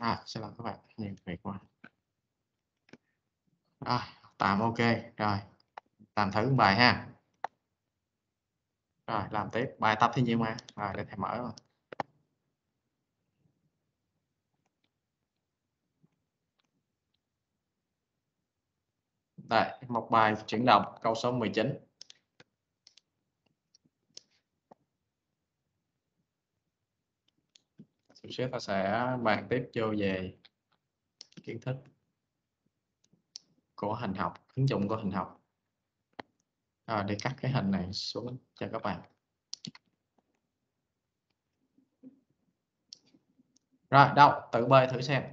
Xin lỗi các bạn, nhiều việc quá. Rồi, tạm ok. Rồi, làm thử bài ha. Rồi, làm tiếp. Bài tập thì nhiều mà. Rồi, để thầy mở rồi. Đây, một bài chuyển động câu số 19. Chút xíu ta sẽ bàn tiếp vô về kiến thức của hình học, ứng dụng của hình học. Rồi, để cắt cái hình này xuống cho các bạn. Rồi, đâu, tự bơi thử xem.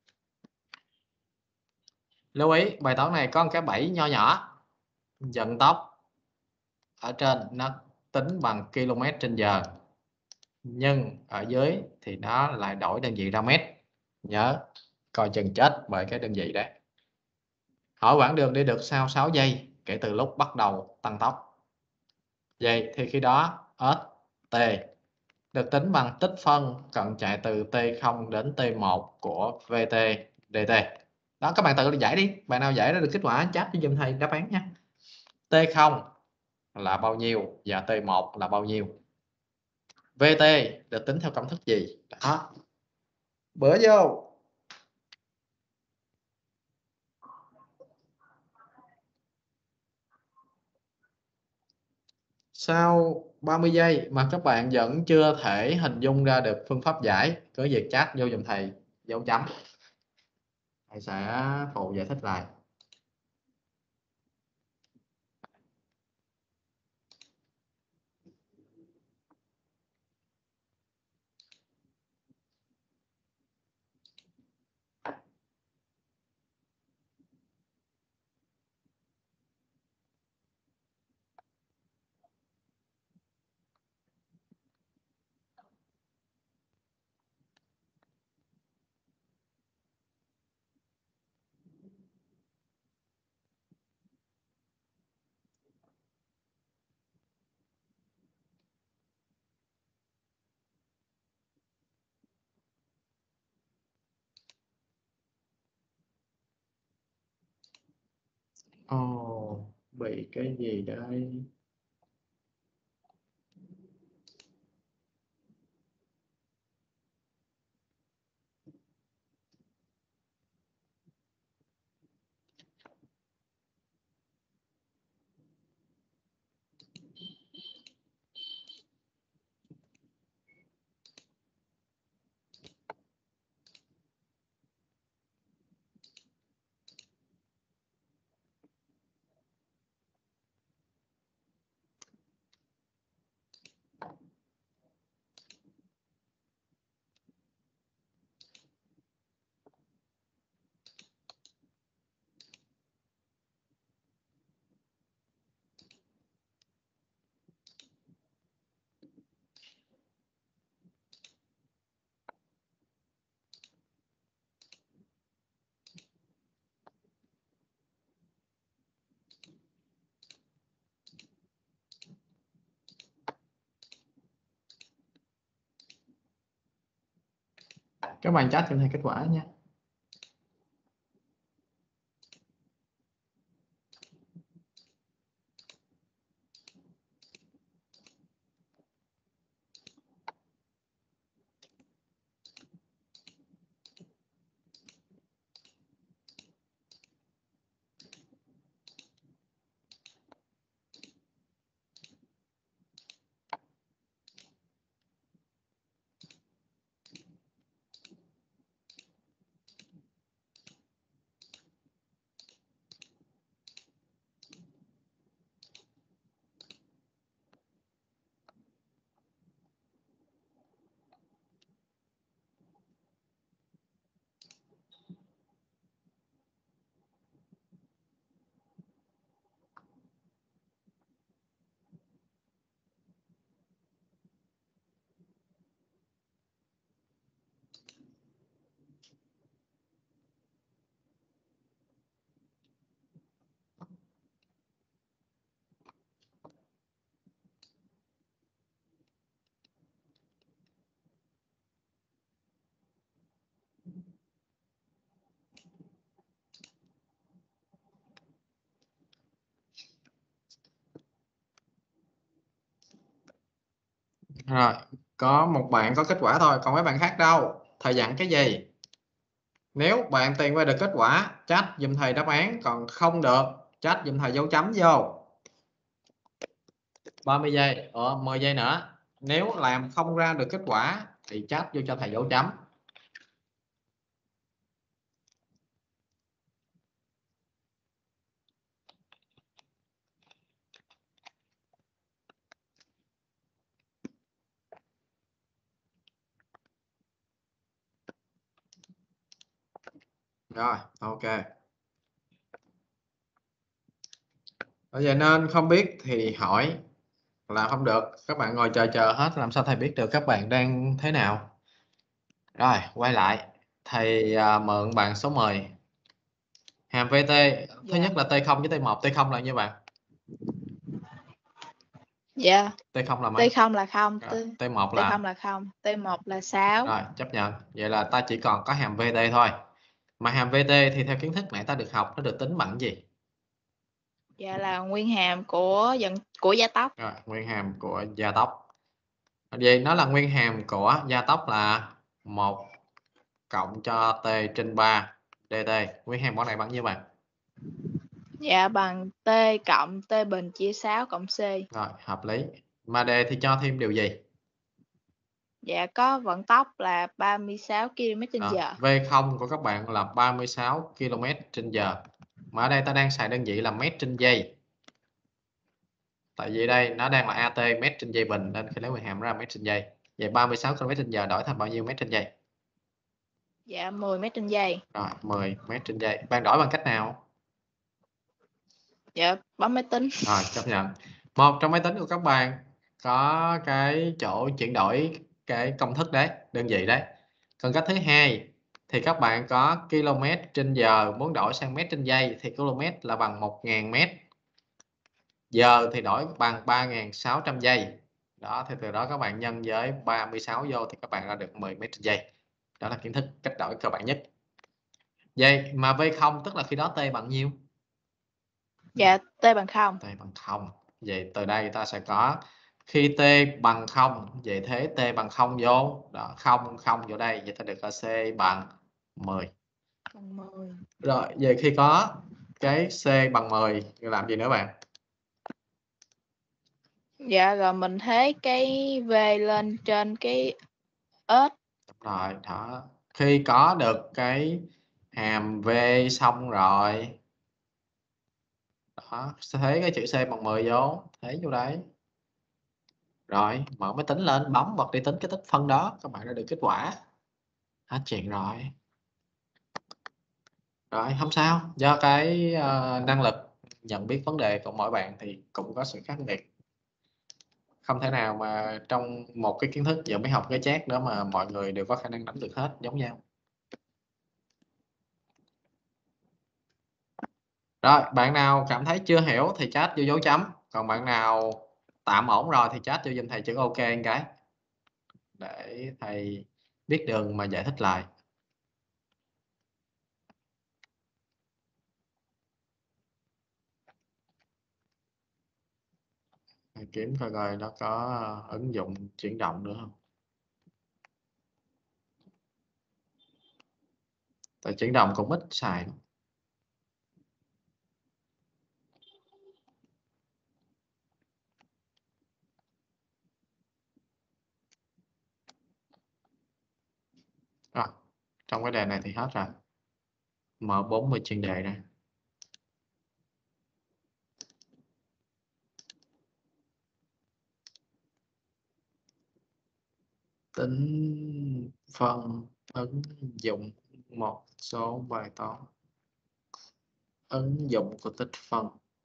Lưu ý, bài toán này có một cái bẫy nho nhỏ. Vận tốc ở trên nó tính bằng km/h. Nhưng ở dưới thì nó lại đổi đơn vị ra mét. Nhớ, coi chừng chết bởi cái đơn vị đấy. Hỏi quãng đường đi được sau 6 giây kể từ lúc bắt đầu tăng tốc. Vậy thì khi đó ST được tính bằng tích phân cận chạy từ T0 đến T1 của VT dt. Đó, các bạn tự giải đi. Bạn nào giải ra được kết quả chat cho giùm thầy đáp án nha. T0 là bao nhiêu và T1 là bao nhiêu? VT được tính theo công thức gì? Đó. Bữa vô. Sau 30 giây mà các bạn vẫn chưa thể hình dung ra được phương pháp giải, cứ việc chat vô giùm thầy dấu chấm. Thầy sẽ phụ giải thích lại. Bị cái gì đây? Các bạn chat cho thầy kết quả nha. Rồi, có một bạn có kết quả thôi, còn mấy bạn khác đâu. Thầy dặn cái gì? Nếu bạn tìm ra được kết quả, chat giùm thầy đáp án, còn không được, chat giùm thầy dấu chấm vô. 30 giây, 10 giây nữa. Nếu làm không ra được kết quả thì chat vô cho thầy dấu chấm. Rồi, ok. Bây giờ nên không biết thì hỏi, là không được các bạn ngồi chờ hết, làm sao thầy biết được các bạn đang thế nào. Rồi, quay lại. Thầy mượn bạn số 10. Hàm VT, thứ Dạ. nhất là T0 với T1. T0 là như bạn. Dạ. T0 là mấy? T0 là 0, Rồi, T1 là T0 là 0, T1 là 6. Rồi, chấp nhận. Vậy là ta chỉ còn có hàm VT thôi. Mà hàm VT thì theo kiến thức nãy ta được học, nó được tính bằng gì? Dạ là nguyên hàm của gia tốc. Rồi, nguyên hàm của gia tốc. Vậy nó là nguyên hàm của gia tốc là 1 cộng cho t trên 3 dt. Nguyên hàm mẫu này bằng nhiêu bạn? Dạ bằng T cộng T bình chia 6 cộng C. Rồi, hợp lý. Mà đề thì cho thêm điều gì? Dạ có vận tốc là 36 km/h. V0 của các bạn là 36 km/h. Mà ở đây ta đang xài đơn vị là mét trên giây. Tại vì đây nó đang là AT mét trên giây bình, nên khi lấy nguyên hàm ra mét trên giây. Vậy 36 km/h đổi thành bao nhiêu mét trên giây? Dạ 10 mét trên giây. Rồi, 10 mét trên giây. Bạn đổi bằng cách nào? Dạ bấm máy tính. Rồi, chấp nhận. Một trong máy tính của các bạn có cái chỗ chuyển đổi cái công thức đấy, đơn vị đấy. Còn cách thứ hai thì các bạn có km/h, muốn đổi sang mét trên giây thì km là bằng 1000 mét. Giờ thì đổi bằng 3600 giây. Đó, thì từ đó các bạn nhân với 36 vô thì các bạn ra được 10 mét trên giây. Đó là kiến thức cách đổi cơ bản nhất. Vậy mà V0 tức là khi đó T bằng nhiêu? Dạ T bằng 0. T bằng 0. Vậy từ đây ta sẽ có khi T bằng 0, vậy thế T bằng 0 vô. Đó, 0, 0 vô đây. Vậy ta được là C bằng 10. Bằng 10. Rồi, vậy khi có cái C bằng 10, làm gì nữa bạn? Dạ rồi mình thế cái V lên trên cái S. Rồi, đó. Khi có được cái hàm V xong rồi, đó, sẽ thấy cái chữ C bằng 10 vô, thấy vô đấy. Rồi, mở máy tính lên, bấm vật đi tính cái tích phân đó, các bạn đã được kết quả. Hết chuyện rồi. Rồi, không sao, do cái năng lực nhận biết vấn đề của mỗi bạn thì cũng có sự khác biệt. Không thể nào mà trong một cái kiến thức giờ mới học cái chat đó mà mọi người đều có khả năng nắm được hết giống nhau. Rồi, bạn nào cảm thấy chưa hiểu thì chat vô dấu chấm. Còn bạn nào tạm ổn rồi thì chat vô giùm thầy chữ OK một cái. Để thầy biết đường mà giải thích lại. Thầy kiếm coi coi nó có ứng dụng chuyển động nữa không. Tại chuyển động cũng ít xài. Rồi, trong cái đề này thì hết rồi. Mở 40 chuyên đề ra. Tính phân ứng dụng một số bài toán. Ứng dụng của tích phân.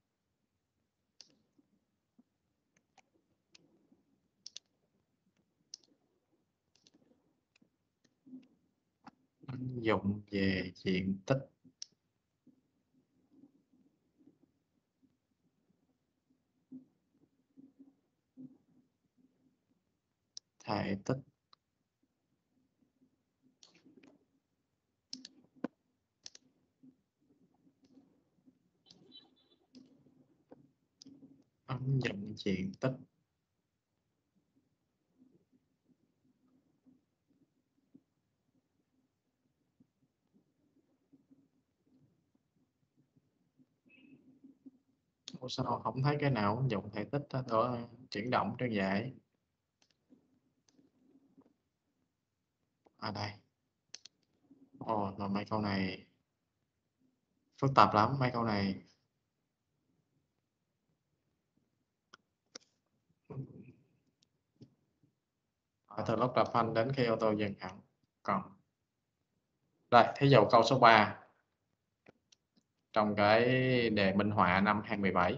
Ứng dụng về diện tích. Thể tích. Ứng dụng diện tích. Ủa sao không thấy cái nào ứng dụng thể tích đó, chuyển động trên giải. Đây. Ồ, mà mấy câu này phức tạp lắm, mấy câu này. Hỏi từ lúc đạp phanh đến khi ô tô dừng hẳn. Còn đây, thí dụ câu số 3 trong cái đề minh họa năm 2017.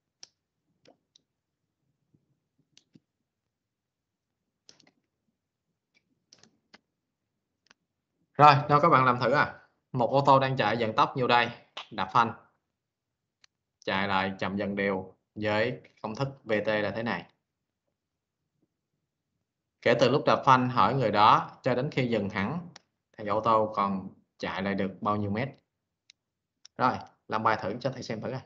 Rồi, đâu các bạn làm thử à. Một ô tô đang chạy vận tốc nhiêu đây? Đạp phanh. Chạy lại chậm dần đều với công thức VT là thế này. Kể từ lúc đạp phanh hỏi người đó cho đến khi dừng hẳn thì ô tô còn chạy lại được bao nhiêu mét? Rồi, làm bài thử cho thầy xem thử à.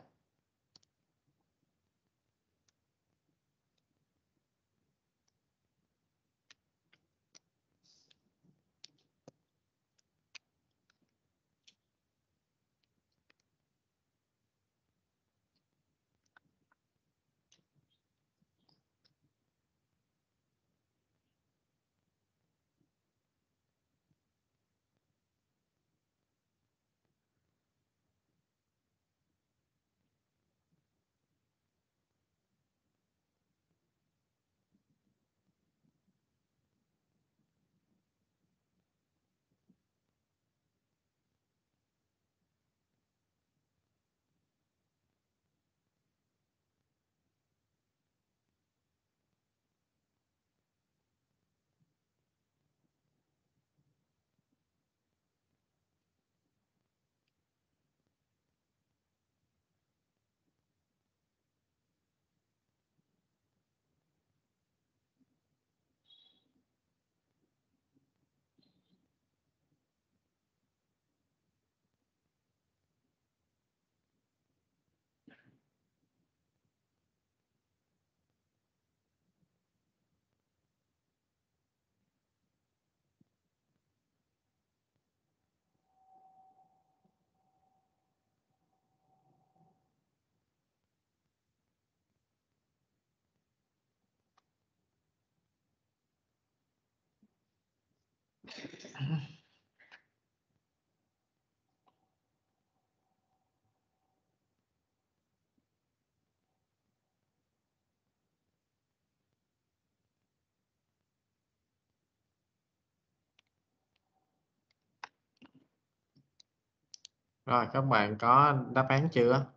Rồi, các bạn có đáp án chưa?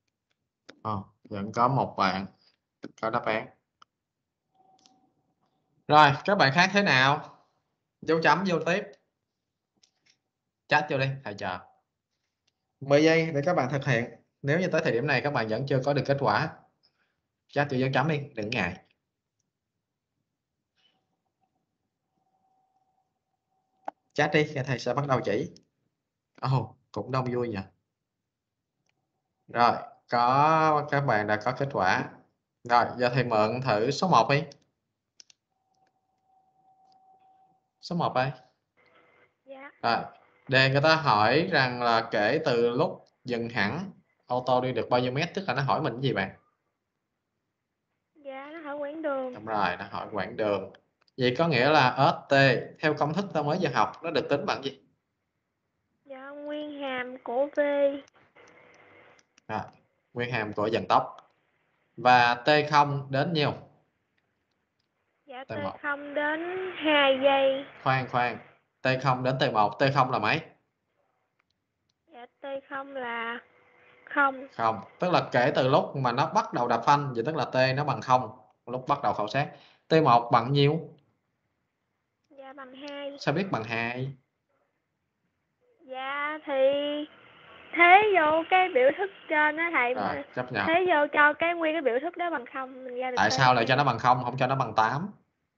Vẫn có một bạn có đáp án. Rồi, các bạn khác thế nào? Dấu chấm vô tiếp. Chat vô đi, thầy chờ. 10 giây để các bạn thực hiện. Nếu như tới thời điểm này các bạn vẫn chưa có được kết quả, chat vô dấu chấm đi, đừng ngại. Chat đi, thầy sẽ bắt đầu chỉ. Cũng đông vui nhỉ. Rồi, các bạn đã có kết quả. Rồi, giờ thầy mượn thử số 1 đi. Số 1 đây. Dạ. Rồi, đề người ta hỏi rằng là kể từ lúc dừng hẳn ô tô đi được bao nhiêu mét, tức là nó hỏi mình cái gì bạn? Dạ, nó hỏi quãng đường. Đúng rồi, nó hỏi quãng đường. Vậy có nghĩa là ST theo công thức ta mới vừa học nó được tính bằng gì? Dạ, nguyên hàm của V. Rồi, nguyên hàm của vận tốc. Và T0 đến nhiêu? Dạ, T1. T0 đến 2 giây. Khoan. T0 đến T1, T0 là mấy? Dạ, T0 là 0. Không, tức là kể từ lúc mà nó bắt đầu đạp phanh, vậy tức là T nó bằng 0 lúc bắt đầu khảo sát. T1 bằng nhiêu? Dạ, bằng 2. Sao biết bằng 2? Dạ, thì thế vô cái biểu thức trên á thầy. Rồi, chấp nhận. Thế vô cho cái nguyên cái biểu thức đó bằng 0 mình ra được. Tại sao lại cho nó bằng 0, không cho nó bằng 8?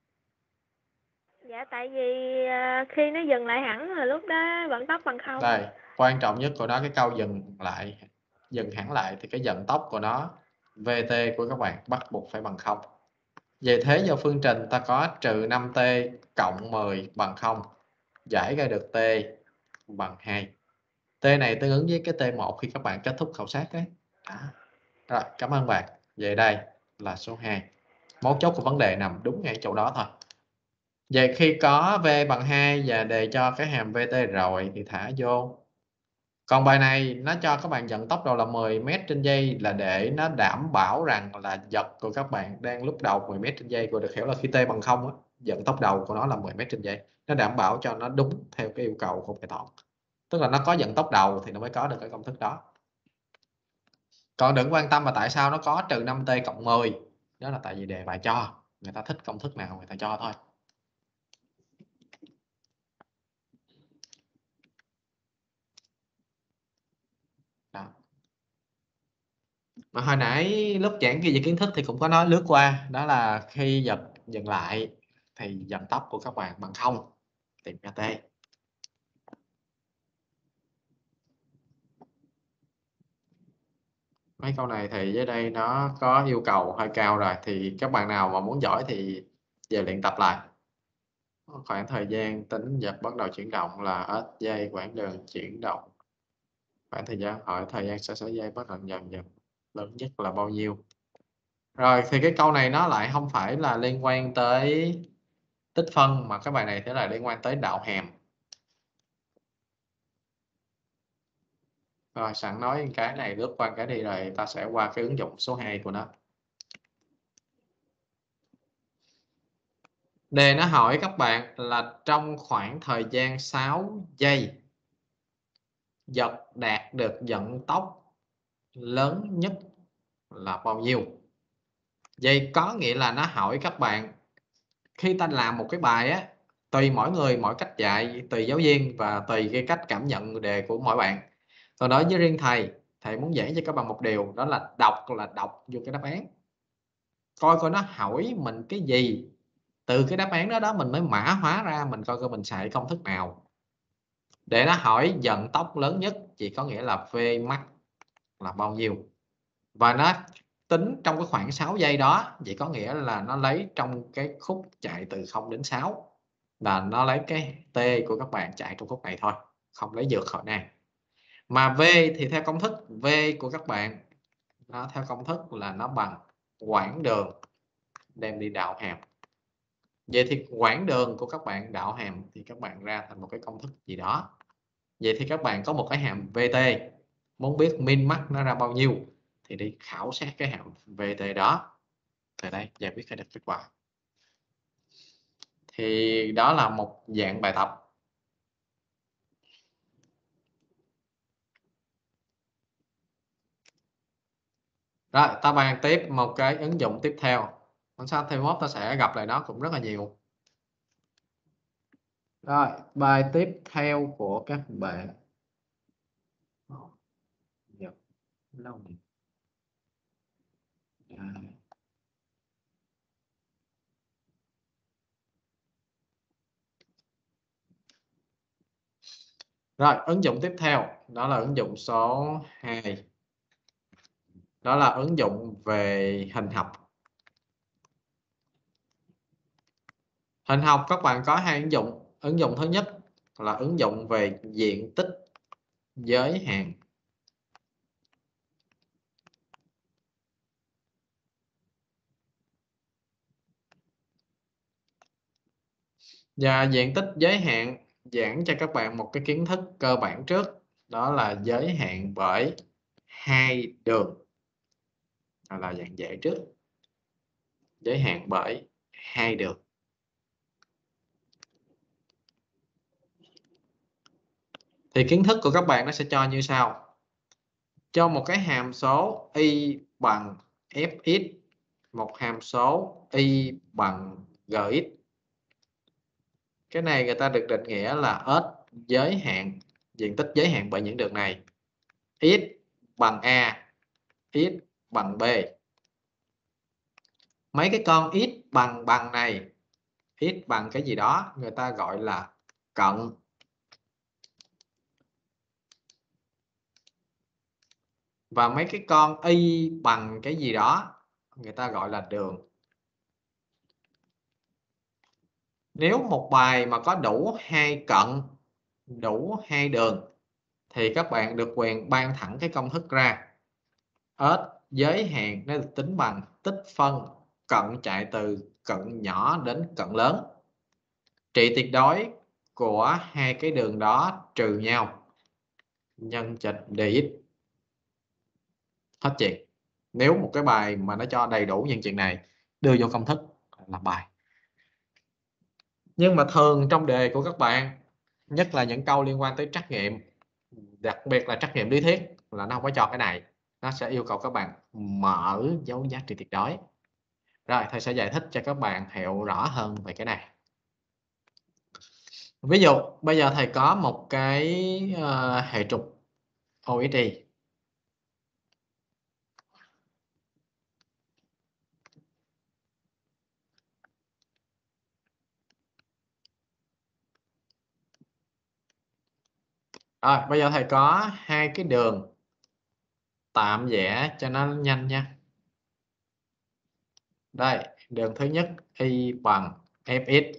Dạ, tại vì khi nó dừng lại hẳn là lúc đó vận tốc bằng 0. Đây, quan trọng nhất của nó cái câu dừng hẳn lại thì cái vận tốc của nó VT của các bạn bắt buộc phải bằng 0. Về thế do phương trình ta có trừ 5T cộng 10 bằng 0, giải ra được T bằng 2. T này tương ứng với cái T1 khi các bạn kết thúc khảo sát đấy. Đó. Rồi, cảm ơn bạn. Vậy đây là số 2. Mấu chốt của vấn đề nằm đúng ngay chỗ đó thôi. Vậy khi có V bằng 2 và đề cho cái hàm VT rồi thì thả vô. Còn bài này nó cho các bạn nhận tốc độ là 10 m/giây là để nó đảm bảo rằng là giật của các bạn đang lúc đầu 10 m/giây, rồi được hiểu là khi t bằng 0 á, dẫn tốc đầu của nó là 10 m/giây. Nó đảm bảo cho nó đúng theo cái yêu cầu của bài toán. Tức là nó có dẫn tốc đầu thì nó mới có được cái công thức đó. Còn đừng quan tâm là tại sao nó có trừ 5t cộng 10. Đó là tại vì đề bài cho. Người ta thích công thức nào người ta cho thôi. Đó. Mà hồi nãy lúc giảng ghi về kiến thức thì cũng có nói lướt qua. Đó là khi giật dừng lại thì vận tốc của các bạn bằng 0. Tìm ra t. Mấy câu này thì dưới đây nó có yêu cầu hơi cao rồi. Thì các bạn nào mà muốn giỏi thì về luyện tập lại. Khoảng thời gian tính giật bắt đầu chuyển động là s giây, quãng đường chuyển động. Khoảng thời gian hỏi thời gian sẽ giây bắt đầu dần dần. Lớn nhất là bao nhiêu? Rồi thì cái câu này nó lại không phải là liên quan tới tích phân mà các bài này sẽ là liên quan tới đạo hàm. Rồi sẵn nói cái này lướt qua cái đi rồi ta sẽ qua cái ứng dụng số 2 của nó. Đề nó hỏi các bạn là trong khoảng thời gian 6 giây giật đạt được vận tốc lớn nhất là bao nhiêu? Vậy có nghĩa là nó hỏi các bạn khi ta làm một cái bài á, tùy mỗi người mỗi cách dạy, tùy giáo viên và tùy cái cách cảm nhận đề của mỗi bạn. Còn đối với riêng thầy muốn giảng cho các bạn một điều, đó là đọc vô cái đáp án, coi nó hỏi mình cái gì, từ cái đáp án đó mình mới mã hóa ra, mình coi mình xài công thức nào. Để nó hỏi vận tốc lớn nhất chỉ có nghĩa là Vmax là bao nhiêu, và nó tính trong cái khoảng 6 giây đó, vậy có nghĩa là nó lấy trong cái khúc chạy từ 0 đến 6 là nó lấy cái t của các bạn chạy trong khúc này thôi, không lấy vượt khỏi này. Mà V thì theo công thức V của các bạn nó theo công thức là nó bằng quãng đường đem đi đạo hàm. Vậy thì quãng đường của các bạn đạo hàm thì các bạn ra thành một cái công thức gì đó. Vậy thì các bạn có một cái hàm VT, muốn biết min max nó ra bao nhiêu thì đi khảo sát cái hàm VT đó. Từ đây giải quyết được kết quả. Thì đó là một dạng bài tập. Rồi, ta bàn tiếp một cái ứng dụng tiếp theo. Hôm sau thêm mốt ta sẽ gặp lại nó cũng rất là nhiều. Rồi, bài tiếp theo của các bạn. Lâu này. Rồi, ứng dụng tiếp theo đó là ứng dụng số 2. Đó là ứng dụng về hình học. Hình học các bạn có hai ứng dụng. Ứng dụng thứ nhất là ứng dụng về diện tích giới hạn. Và diện tích giới hạn giảng cho các bạn một cái kiến thức cơ bản trước, đó là giới hạn bởi hai đường. Đó là dạng dễ trước. Giới hạn bởi hai đường. Thì kiến thức của các bạn nó sẽ cho như sau. Cho một cái hàm số y bằng fx, một hàm số y bằng gx. Cái này người ta được định nghĩa là S giới hạn, diện tích giới hạn bởi những đường này. X bằng A, X bằng B. Mấy cái con x bằng này, x bằng cái gì đó người ta gọi là cận. Và mấy cái con y bằng cái gì đó người ta gọi là đường. Nếu một bài mà có đủ hai cận, đủ hai đường thì các bạn được quyền ban thẳng cái công thức ra. S giới hạn nó được tính bằng tích phân cận chạy từ cận nhỏ đến cận lớn. Trị tuyệt đối của hai cái đường đó trừ nhau nhân trên dx. Hết chuyện. Nếu một cái bài mà nó cho đầy đủ những chuyện này đưa vô công thức làm bài. Nhưng mà thường trong đề của các bạn, nhất là những câu liên quan tới trắc nghiệm, đặc biệt là trắc nghiệm lý thuyết, là nó không có cho cái này. Nó sẽ yêu cầu các bạn mở dấu giá trị tuyệt đối. Rồi thầy sẽ giải thích cho các bạn hiểu rõ hơn về cái này. Ví dụ bây giờ thầy có một cái hệ trục OXY. Rồi bây giờ thầy có hai cái đường, tạm vẽ cho nó nhanh nha. Đây, đường thứ nhất y bằng fx.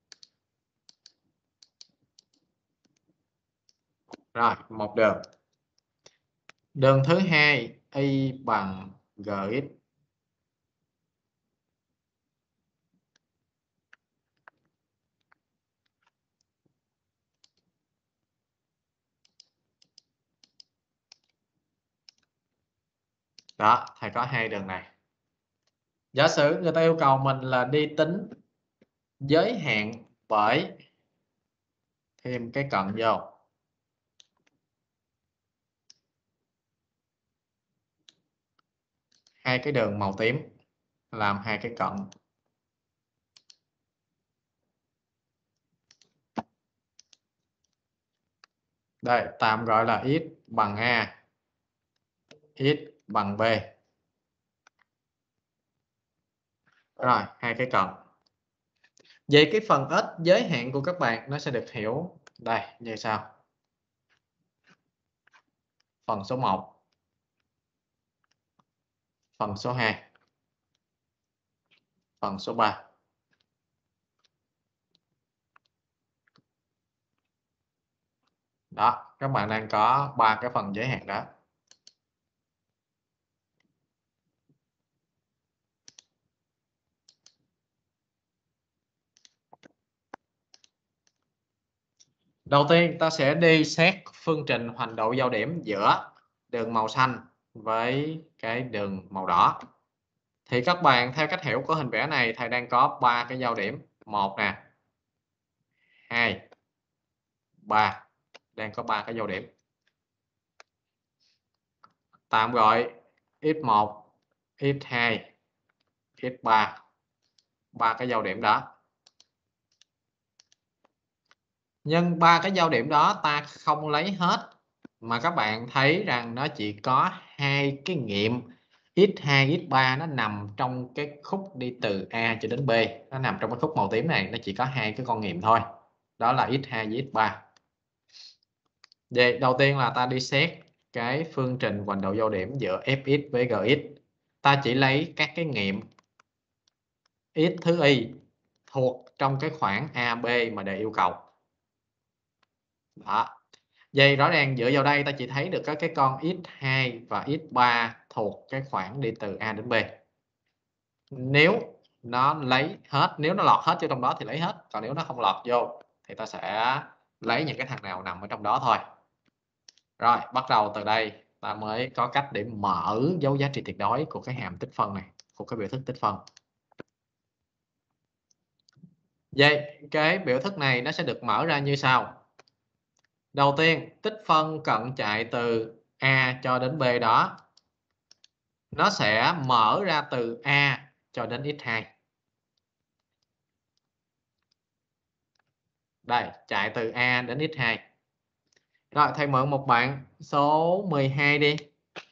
Rồi, một đường. Đường thứ hai y bằng gx. Đó, thầy có hai đường này. Giả sử người ta yêu cầu mình là đi tính giới hạn bởi thêm cái cận vô. Hai cái đường màu tím làm hai cái cận. Đây, tạm gọi là x bằng A, x bằng B. Rồi, hai cái cận. Vậy cái phần x giới hạn của các bạn nó sẽ được hiểu đây như sau. Phần số 1, phần số 2, phần số 3. Đó, các bạn đang có 3 cái phần giới hạn đó. Đầu tiên ta sẽ đi xét phương trình hoành độ giao điểm giữa đường màu xanh với cái đường màu đỏ. Thì các bạn theo cách hiểu của hình vẽ này, thầy đang có 3 cái giao điểm. 1 nè, 2, 3. Đang có 3 cái giao điểm. Tạm gọi x1, x2, x3. 3 cái giao điểm đó. Nhưng 3 cái giao điểm đó ta không lấy hết, mà các bạn thấy rằng nó chỉ có hai cái nghiệm x2, x3 nó nằm trong cái khúc đi từ A cho đến B. Nó nằm trong cái khúc màu tím này, nó chỉ có hai cái con nghiệm thôi. Đó là x2 với x3. Vậy đầu tiên là ta đi xét cái phương trình hoành độ giao điểm giữa fx với gx. Ta chỉ lấy các cái nghiệm x thứ y thuộc trong cái khoảng AB mà đề yêu cầu. Đó. Vậy rõ ràng dựa vào đây ta chỉ thấy được các cái con x2 và x3 thuộc cái khoảng đi từ A đến B. Nếu nó lấy hết, nếu nó lọt hết vô trong đó thì lấy hết. Còn nếu nó không lọt vô thì ta sẽ lấy những cái thằng nào nằm ở trong đó thôi. Rồi, bắt đầu từ đây ta mới có cách để mở dấu giá trị tuyệt đối của cái hàm tích phân này, của cái biểu thức tích phân. Vậy cái biểu thức này nó sẽ được mở ra như sau. Đầu tiên, tích phân cận chạy từ A cho đến B đó, nó sẽ mở ra từ A cho đến x2. Đây, chạy từ A đến x2. Rồi, thầy mượn một bạn số 12 đi.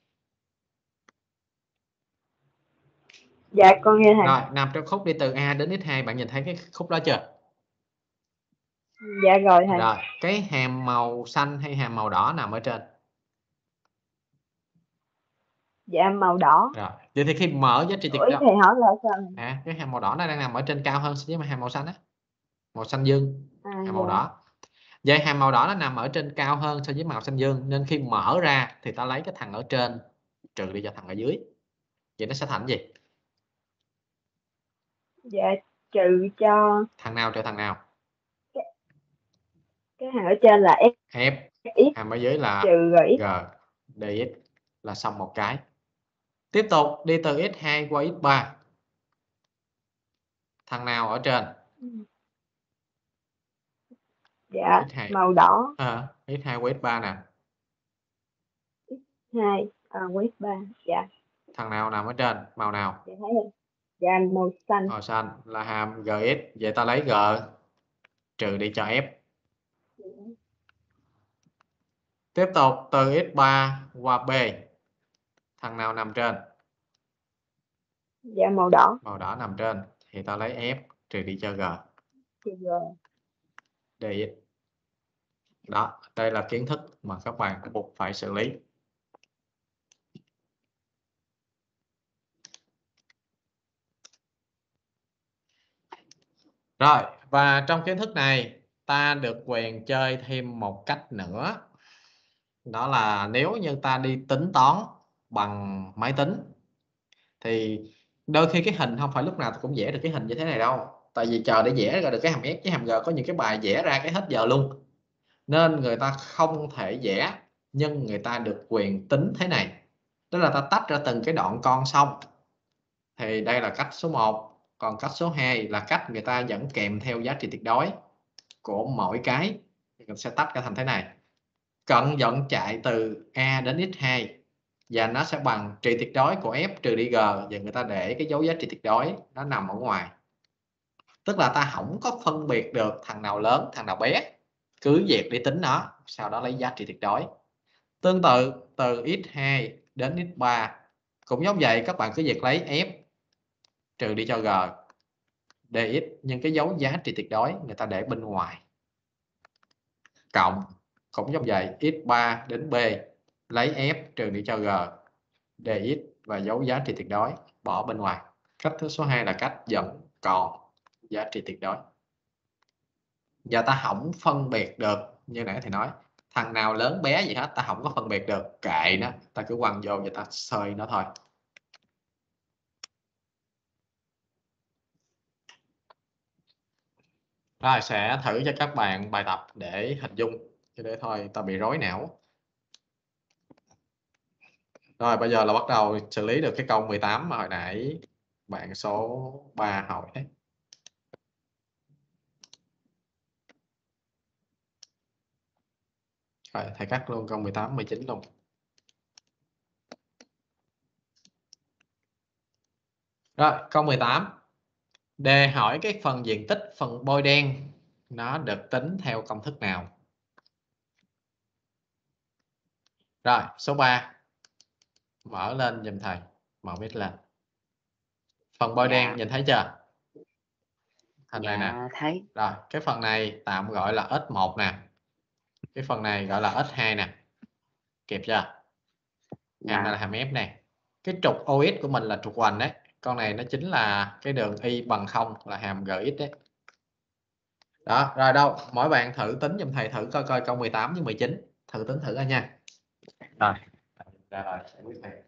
Dạ con nghe thầy. Rồi, nằm trong khúc đi từ A đến x2, bạn nhìn thấy cái khúc đó chưa? Dạ rồi thầy. Rồi, cái hàm màu xanh hay hàm màu đỏ nằm ở trên? Dạ màu đỏ. Rồi, vậy thì khi mở giá trị tuyệt Ủa, đối, thầy hỏi là sao? cái hàm màu đỏ nó đang nằm ở trên cao hơn so với hàm màu xanh á. Màu xanh dương, hàm màu dạ. đỏ. Vậy hàm màu đỏ nó nằm ở trên cao hơn so với màu xanh dương, nên khi mở ra thì ta lấy cái thằng ở trên trừ đi cho thằng ở dưới. Vậy nó sẽ thành gì? Dạ trừ cho Thằng nào trừ thằng nào? cái hàng ở trên là F, fx hàng ở dưới là trừ G, x. dx là xong một cái. Tiếp tục đi từ x2 qua x3. Thằng nào ở trên? Dạ X2. màu đỏ. X2 qua x3 nè. 2 qua x3. Dạ. Thằng nào nằm ở trên? Màu nào? Dạ thấy rồi. Dạ màu xanh. Màu xanh là hàm gx. Vậy ta lấy g trừ đi cho f. Tiếp tục từ x3 qua b. Thằng nào nằm trên? Dạ màu đỏ. Màu đỏ nằm trên. Thì ta lấy f trừ đi cho g. Trừ g. dx. Đó, đây là kiến thức mà các bạn buộc phải xử lý. Rồi, và trong kiến thức này ta được quyền chơi thêm một cách nữa. Đó là nếu như ta đi tính toán bằng máy tính thì đôi khi cái hình không phải lúc nào cũng vẽ được cái hình như thế này đâu. Tại vì chờ để vẽ ra được cái hàm F với hàm G có những cái bài vẽ ra cái hết giờ luôn. Nên người ta không thể vẽ, nhưng người ta được quyền tính thế này. Tức là ta tách ra từng cái đoạn con xong. Thì đây là cách số 1. Còn cách số 2 là cách người ta dẫn kèm theo giá trị tuyệt đối của mỗi cái. Mình sẽ tách ra thành thế này. Cận dẫn chạy từ A đến x2 và nó sẽ bằng trị tuyệt đối của f trừ đi g, và người ta để cái dấu giá trị tuyệt đối nó nằm ở ngoài. Tức là ta không có phân biệt được thằng nào lớn, thằng nào bé. Cứ việc đi tính nó, sau đó lấy giá trị tuyệt đối. Tương tự từ x2 đến x3 cũng giống vậy, các bạn cứ việc lấy f trừ đi cho g dx, nhưng cái dấu giá trị tuyệt đối người ta để bên ngoài. Cộng cũng giống vậy, x3 đến b lấy f trừ đi cho g dx và dấu giá trị tuyệt đối bỏ bên ngoài. Cách thứ số 2 là cách dẫn còn giá trị tuyệt đối. Giờ ta không phân biệt được, như nãy thầy nói, thằng nào lớn bé gì hết ta không có phân biệt được, kệ nó, ta cứ quăng vô và ta sơi nó thôi. Rồi sẽ thử cho các bạn bài tập để hình dung, cho để thôi ta bị rối não. Rồi bây giờ là bắt đầu xử lý được cái câu 18 mà hồi nãy bạn số 3 hỏi đấy. Rồi thầy cắt luôn câu 18, 19 luôn. Rồi câu 18. Đề hỏi cái phần diện tích phần bôi đen nó được tính theo công thức nào? Rồi số 3. Mở lên giùm thầy. Mở mic lên. Phần bôi đen nhìn thấy chưa? Thành này nè. Thấy. Rồi cái phần này tạm gọi là S1 nè. Cái phần này gọi là S2 nè. Kịp chưa? Hàm này là hàm F này. Cái trục OX của mình là trục hoành đấy. Con này nó chính là cái đường Y bằng 0 là hàm GX đấy. Đó, rồi đâu, mỗi bạn thử tính giùm thầy thử coi coi câu 18 với 19. Thử tính thử ra nha. Rồi. Ra rồi, sẽ quyết thầy.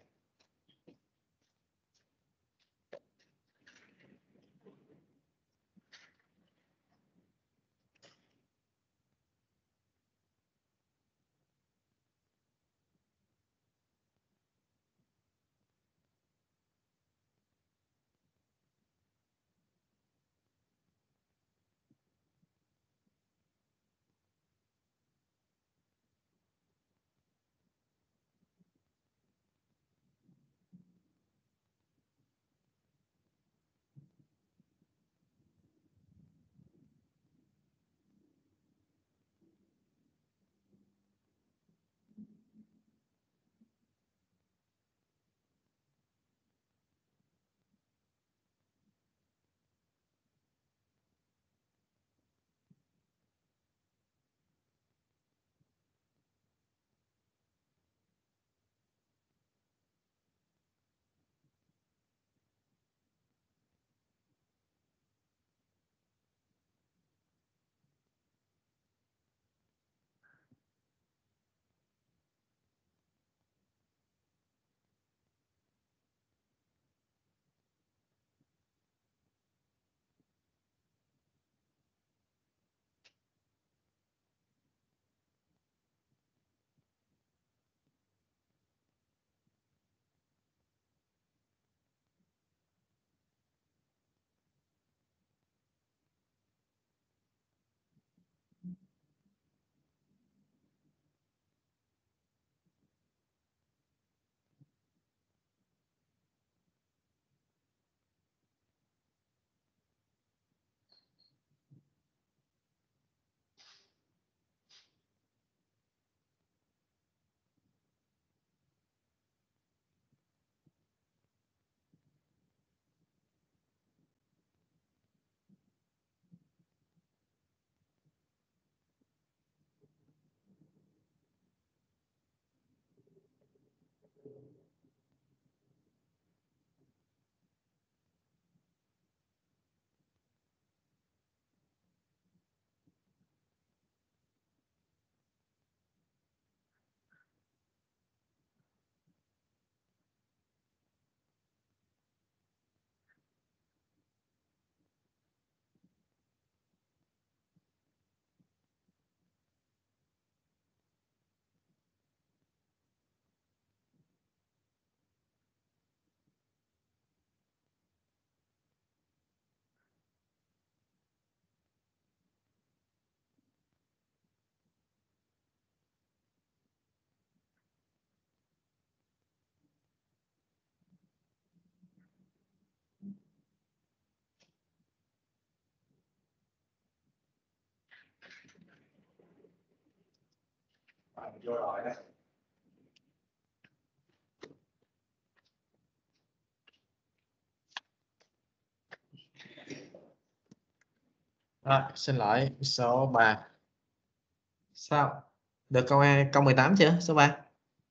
Rồi, xin lỗi, số 3. Sao? Được câu 18 chưa? Số 3.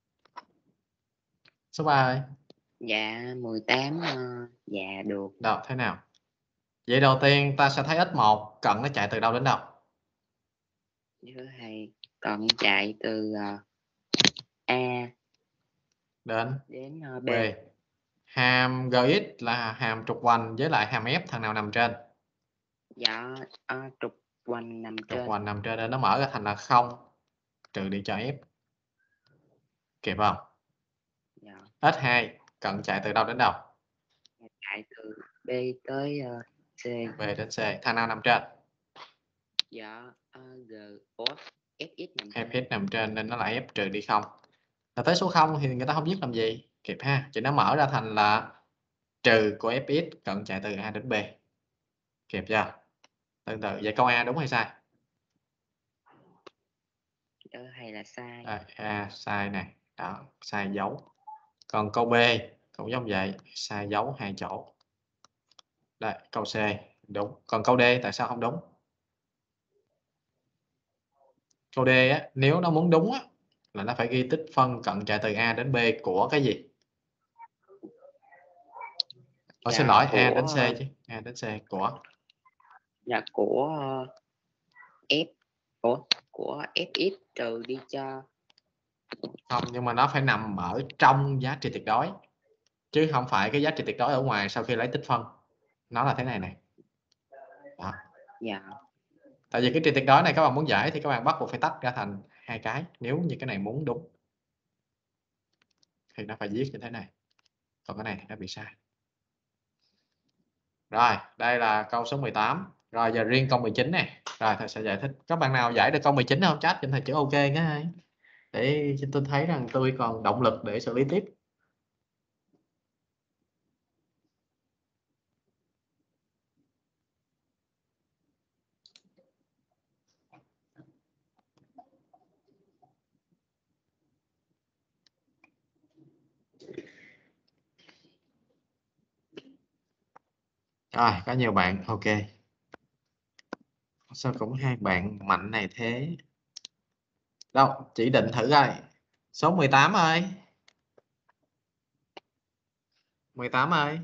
Số 3 ơi. Dạ 18 dạ được. Đâu, thế nào? Vậy đầu tiên ta sẽ thấy x1 cận nó chạy từ đâu đến đâu? Thứ hai còn chạy từ A Đến đến B. B. Hàm Gx là hàm trục hoành với lại hàm F thằng nào nằm trên? Dạ trục hoành nằm Trục trên. hoành nằm trên nên nó mở ra thành là 0 trừ đi cho F. Kịp không? Dạ. S2 cận chạy từ đâu đến đâu? Chạy từ B tới C. B đến C. Thằng nào nằm trên? Dạ G Fx nằm trên. Fx nằm trên nên nó là F trừ đi 0. Là tới số 0 thì người ta không viết làm gì. Kịp ha. Chỉ nó mở ra thành là trừ của Fx cận chạy từ A đến B. Kịp chưa? Tương tự. Vậy câu A đúng hay sai? Hay là sai? A sai này. Đó, sai dấu. Còn câu B cũng giống vậy, sai dấu 2 chỗ. Đây, câu C đúng. Còn câu D tại sao không đúng? Câu D á, nếu nó muốn đúng á, là nó phải ghi tích phân cận chạy từ A đến B của cái gì? Xin lỗi, A đến C chứ. A đến C của. Dạ của F của Fx trừ đi cho. Không, nhưng mà nó phải nằm ở trong giá trị tuyệt đối. Chứ không phải cái giá trị tuyệt đối ở ngoài sau khi lấy tích phân. Nó là thế này này. Đó. Dạ. Tại vì cái trị tuyệt đối này các bạn muốn giải thì các bạn bắt buộc phải tách ra thành hai cái. Nếu như cái này muốn đúng thì nó phải viết như thế này. Còn cái này thì nó bị sai. Rồi, đây là câu số 18. Rồi giờ riêng câu 19 này. Rồi thầy sẽ giải thích. Các bạn nào giải được câu 19 không? Chat cho thầy chữ ok cái. Để cho tôi thấy rằng tôi còn động lực để xử lý tiếp. Rồi, có nhiều bạn ok. Sao cũng hai bạn mạnh này thế? Đâu, chỉ định thử coi. Số 18 ơi. 18 ơi.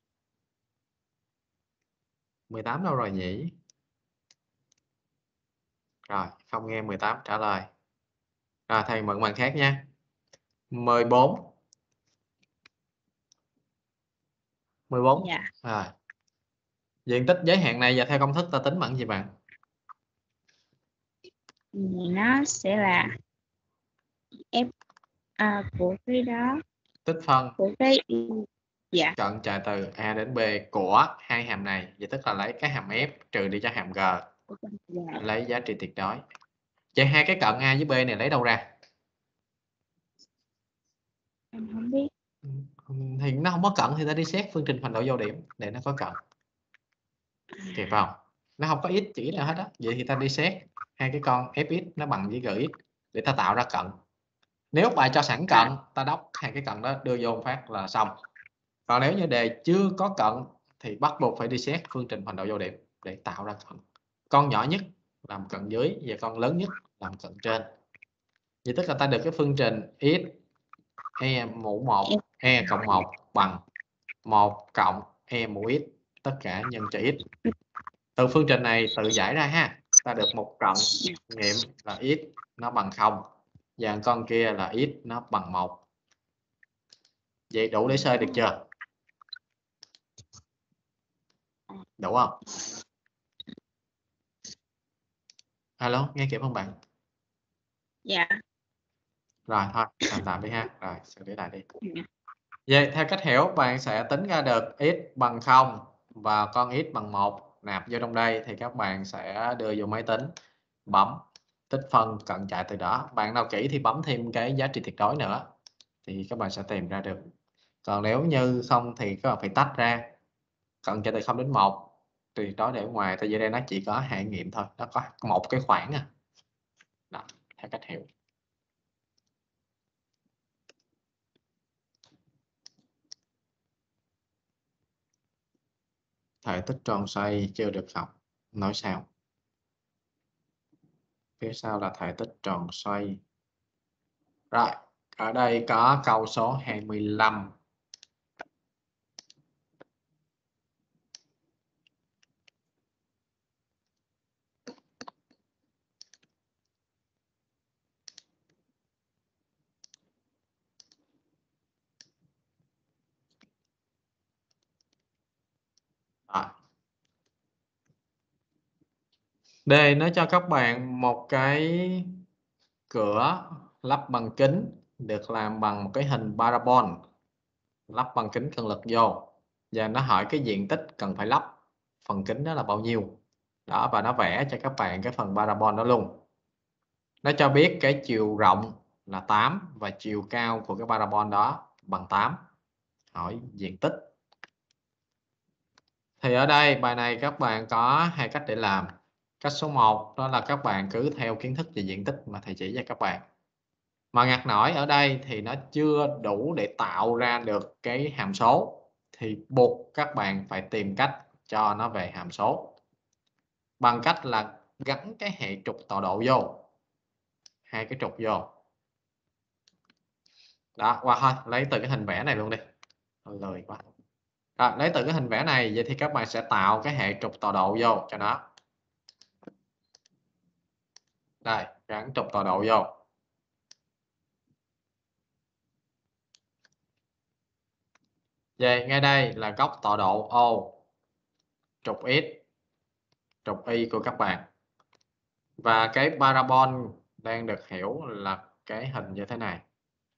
18 đâu rồi nhỉ? Rồi, không nghe 18 trả lời. Rồi, thầy mượn bạn khác nha. 14. 14. Dạ. Rồi. Diện tích giới hạn này và theo công thức ta tính bằng gì bạn? Nó sẽ là F của cái đó. Tích phân Của cái dạ. cận chạy từ A đến B của hai hàm này. Vậy tức là lấy cái hàm F trừ đi cho hàm G. Dạ. Lấy giá trị tuyệt đối. Vậy hai cái cận A với B này lấy đâu ra? Em không biết. Thì nó không có cận thì ta đi xét phương trình hoành độ vô điểm để nó có cận. Kịp không? Nó không có x chỉ nào hết á. Vậy thì ta đi xét hai cái con fx nó bằng với gx để ta tạo ra cận. Nếu bài cho sẵn cận, ta đắp hai cái cận đó đưa vô một phát là xong. Còn nếu như đề chưa có cận thì bắt buộc phải đi xét phương trình hoành độ vô điểm để tạo ra cận. Con nhỏ nhất làm cận dưới và con lớn nhất làm cận trên. Vậy tức là ta được cái phương trình x e mũ 1 e cộng 1 bằng 1 cộng e mũ x tất cả nhân cho x. Từ phương trình này tự giải ra ha, ta được một cận nghiệm là x nó bằng 0 và con kia là x nó bằng 1. Vậy đủ để xơi được chưa? Đủ không? Alo, nghe kịp không bạn? Dạ. Rồi thôi, làm tạm đi ha. Rồi, xử lý lại đi. Vậy theo cách hiểu, bạn sẽ tính ra được x bằng 0 và con x bằng 1 nạp vô trong đây thì các bạn sẽ đưa vô máy tính, bấm tích phân cận chạy từ đó. Bạn nào kỹ thì bấm thêm cái giá trị tuyệt đối nữa thì các bạn sẽ tìm ra được. Còn nếu như không thì các bạn phải tách ra cận chạy từ 0 đến 1 thì đó để ngoài, tại vì đây nó chỉ có hai nghiệm thôi, nó có một cái khoảng à. Đó, theo cách hiểu. tích tròn xoay chưa được học. Nói sao? Phía sau là thể tích tròn xoay. Rồi, ở đây có câu số 25. Đây nó cho các bạn một cái cửa lắp bằng kính được làm bằng một cái hình parabol, lắp bằng kính cân lực vô, và nó hỏi cái diện tích cần phải lắp phần kính đó là bao nhiêu đó, và nó vẽ cho các bạn cái phần parabol đó luôn. Nó cho biết cái chiều rộng là 8 và chiều cao của cái parabol đó bằng 8. Hỏi diện tích. Thì ở đây bài này các bạn có hai cách để làm. Cách số 1 đó là các bạn cứ theo kiến thức về diện tích mà thầy chỉ cho các bạn. Mà ngặt nổi ở đây thì nó chưa đủ để tạo ra được cái hàm số, thì buộc các bạn phải tìm cách cho nó về hàm số bằng cách là gắn cái hệ trục tọa độ vô, hai cái trục vô đó. Qua thôi lấy từ cái hình vẽ này luôn đi, lười quá. Rồi, lấy từ cái hình vẽ này, vậy thì các bạn sẽ tạo cái hệ trục tọa độ vô cho nó. Đây, gắn trục tọa độ vô. Vậy ngay đây là góc tọa độ O, trục X, trục Y của các bạn. Và cái parabol đang được hiểu là cái hình như thế này.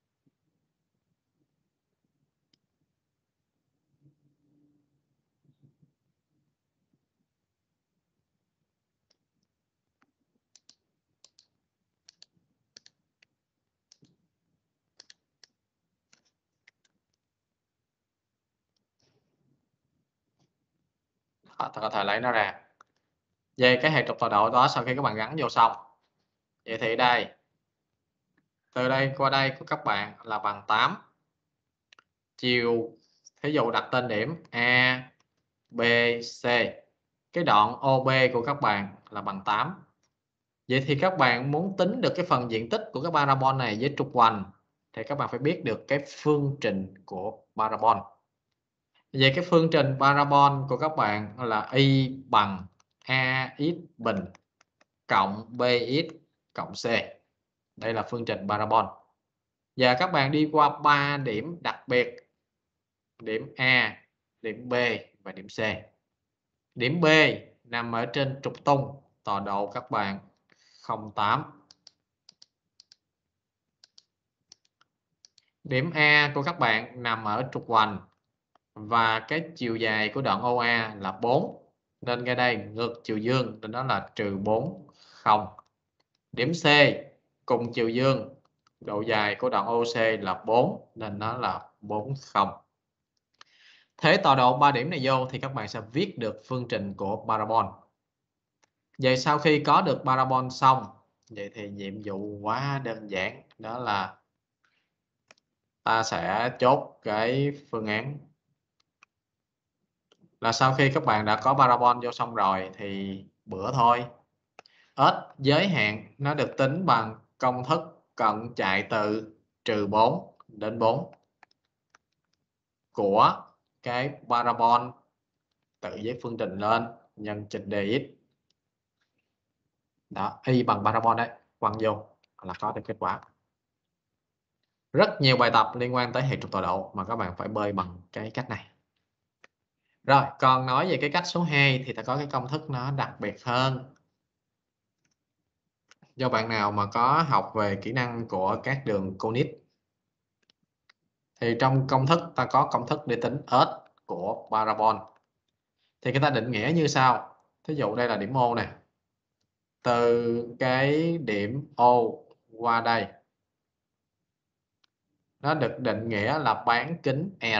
Ta có thể lấy nó ra. Về cái hệ trục tọa độ đó, sau khi các bạn gắn vô xong, vậy thì đây, từ đây qua đây của các bạn là bằng 8. Chiều, thí dụ đặt tên điểm A, B, C. Cái đoạn OB của các bạn là bằng 8. Vậy thì các bạn muốn tính được cái phần diện tích của cái parabol này với trục hoành thì các bạn phải biết được cái phương trình của parabol. Về cái phương trình parabol của các bạn là y bằng AX bình cộng BX cộng C. Đây là phương trình parabol. Và các bạn đi qua 3 điểm đặc biệt. Điểm A, điểm B và điểm C. Điểm B nằm ở trên trục tung, tọa độ các bạn 0,8. Điểm A của các bạn nằm ở trục hoành và cái chiều dài của đoạn OA là 4. Nên ngay đây ngược chiều dương nên đó là -4, 0. Điểm C cùng chiều dương, độ dài của đoạn OC là 4 nên nó là 4, 0. Thế tọa độ 3 điểm này vô thì các bạn sẽ viết được phương trình của parabol. Vậy sau khi có được parabol xong, vậy thì nhiệm vụ quá đơn giản, đó là ta sẽ chốt cái phương án. Là sau khi các bạn đã có parabol vô xong rồi thì bữa thôi. S giới hạn nó được tính bằng công thức cận chạy từ -4 đến 4 của cái parabol tự với phương trình lên nhân trên dx. Đó, y bằng parabol đấy, quăng vô là có được kết quả. Rất nhiều bài tập liên quan tới hệ trục tọa độ mà các bạn phải bơi bằng cái cách này. Rồi, còn nói về cái cách số 2 thì ta có cái công thức nó đặc biệt hơn. Do bạn nào mà có học về kỹ năng của các đường conic thì trong công thức ta có công thức để tính S của parabol. Thì người ta định nghĩa như sau. Thí dụ đây là điểm O nè. Từ cái điểm O qua đây, nó được định nghĩa là bán kính R.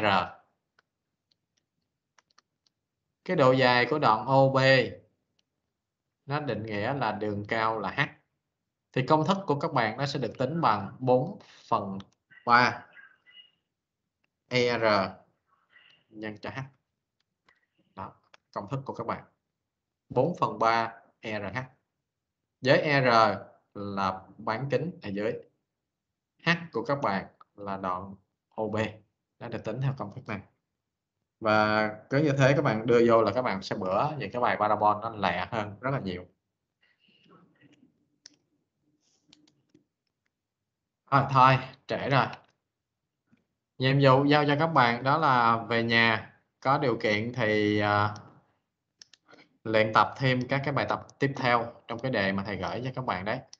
Cái độ dài của đoạn OB nó định nghĩa là đường cao là H. Thì công thức của các bạn nó sẽ được tính bằng 4/3 ER nhân cho H. Đó. công thức của các bạn. 4/3 RH. Với R là bán kính ở dưới. H của các bạn là đoạn OB. Nó được tính theo công thức này. Và cứ như thế các bạn đưa vô là các bạn sẽ bữa những cái bài parabol nó lẹ hơn rất là nhiều. Thôi, trễ rồi. Nhiệm vụ giao cho các bạn đó là về nhà có điều kiện thì luyện tập thêm các cái bài tập tiếp theo trong cái đề mà thầy gửi cho các bạn đấy.